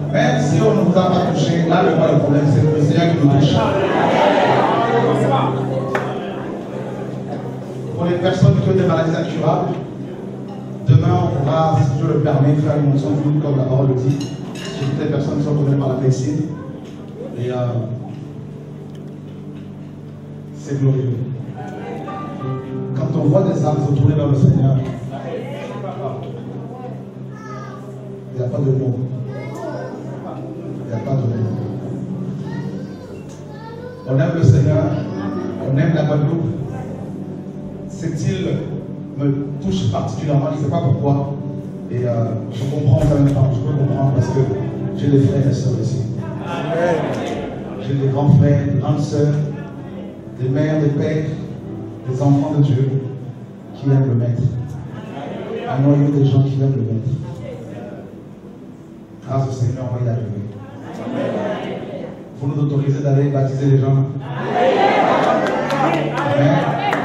Même si on ne vous a pas touché, là, le pas le problème, c'est le Seigneur qui nous touche. Pour les personnes qui ont des maladies incurables, demain, on pourra, si Dieu le permet, faire une onction floue, comme la parole le dit, sur toutes les personnes qui sont connues par la médecine. Et c'est glorieux. Quand on voit des âmes se tourner vers le Seigneur, il n'y a pas de mots. Il n'y a pas de mots. On aime le Seigneur, on aime la Guadeloupe. Cette île me touche particulièrement, je ne sais pas pourquoi. Et je comprends quand même pas, je peux comprendre parce que j'ai des frères et sœurs ici. J'ai des grands frères, des grandes sœurs, des mères, des pères, des enfants de Dieu qui aiment le Maître. Un noyau des gens qui aiment le Maître. Grâce au Seigneur, on va y arriver. Vous nous autorisez d'aller baptiser les gens. Amen.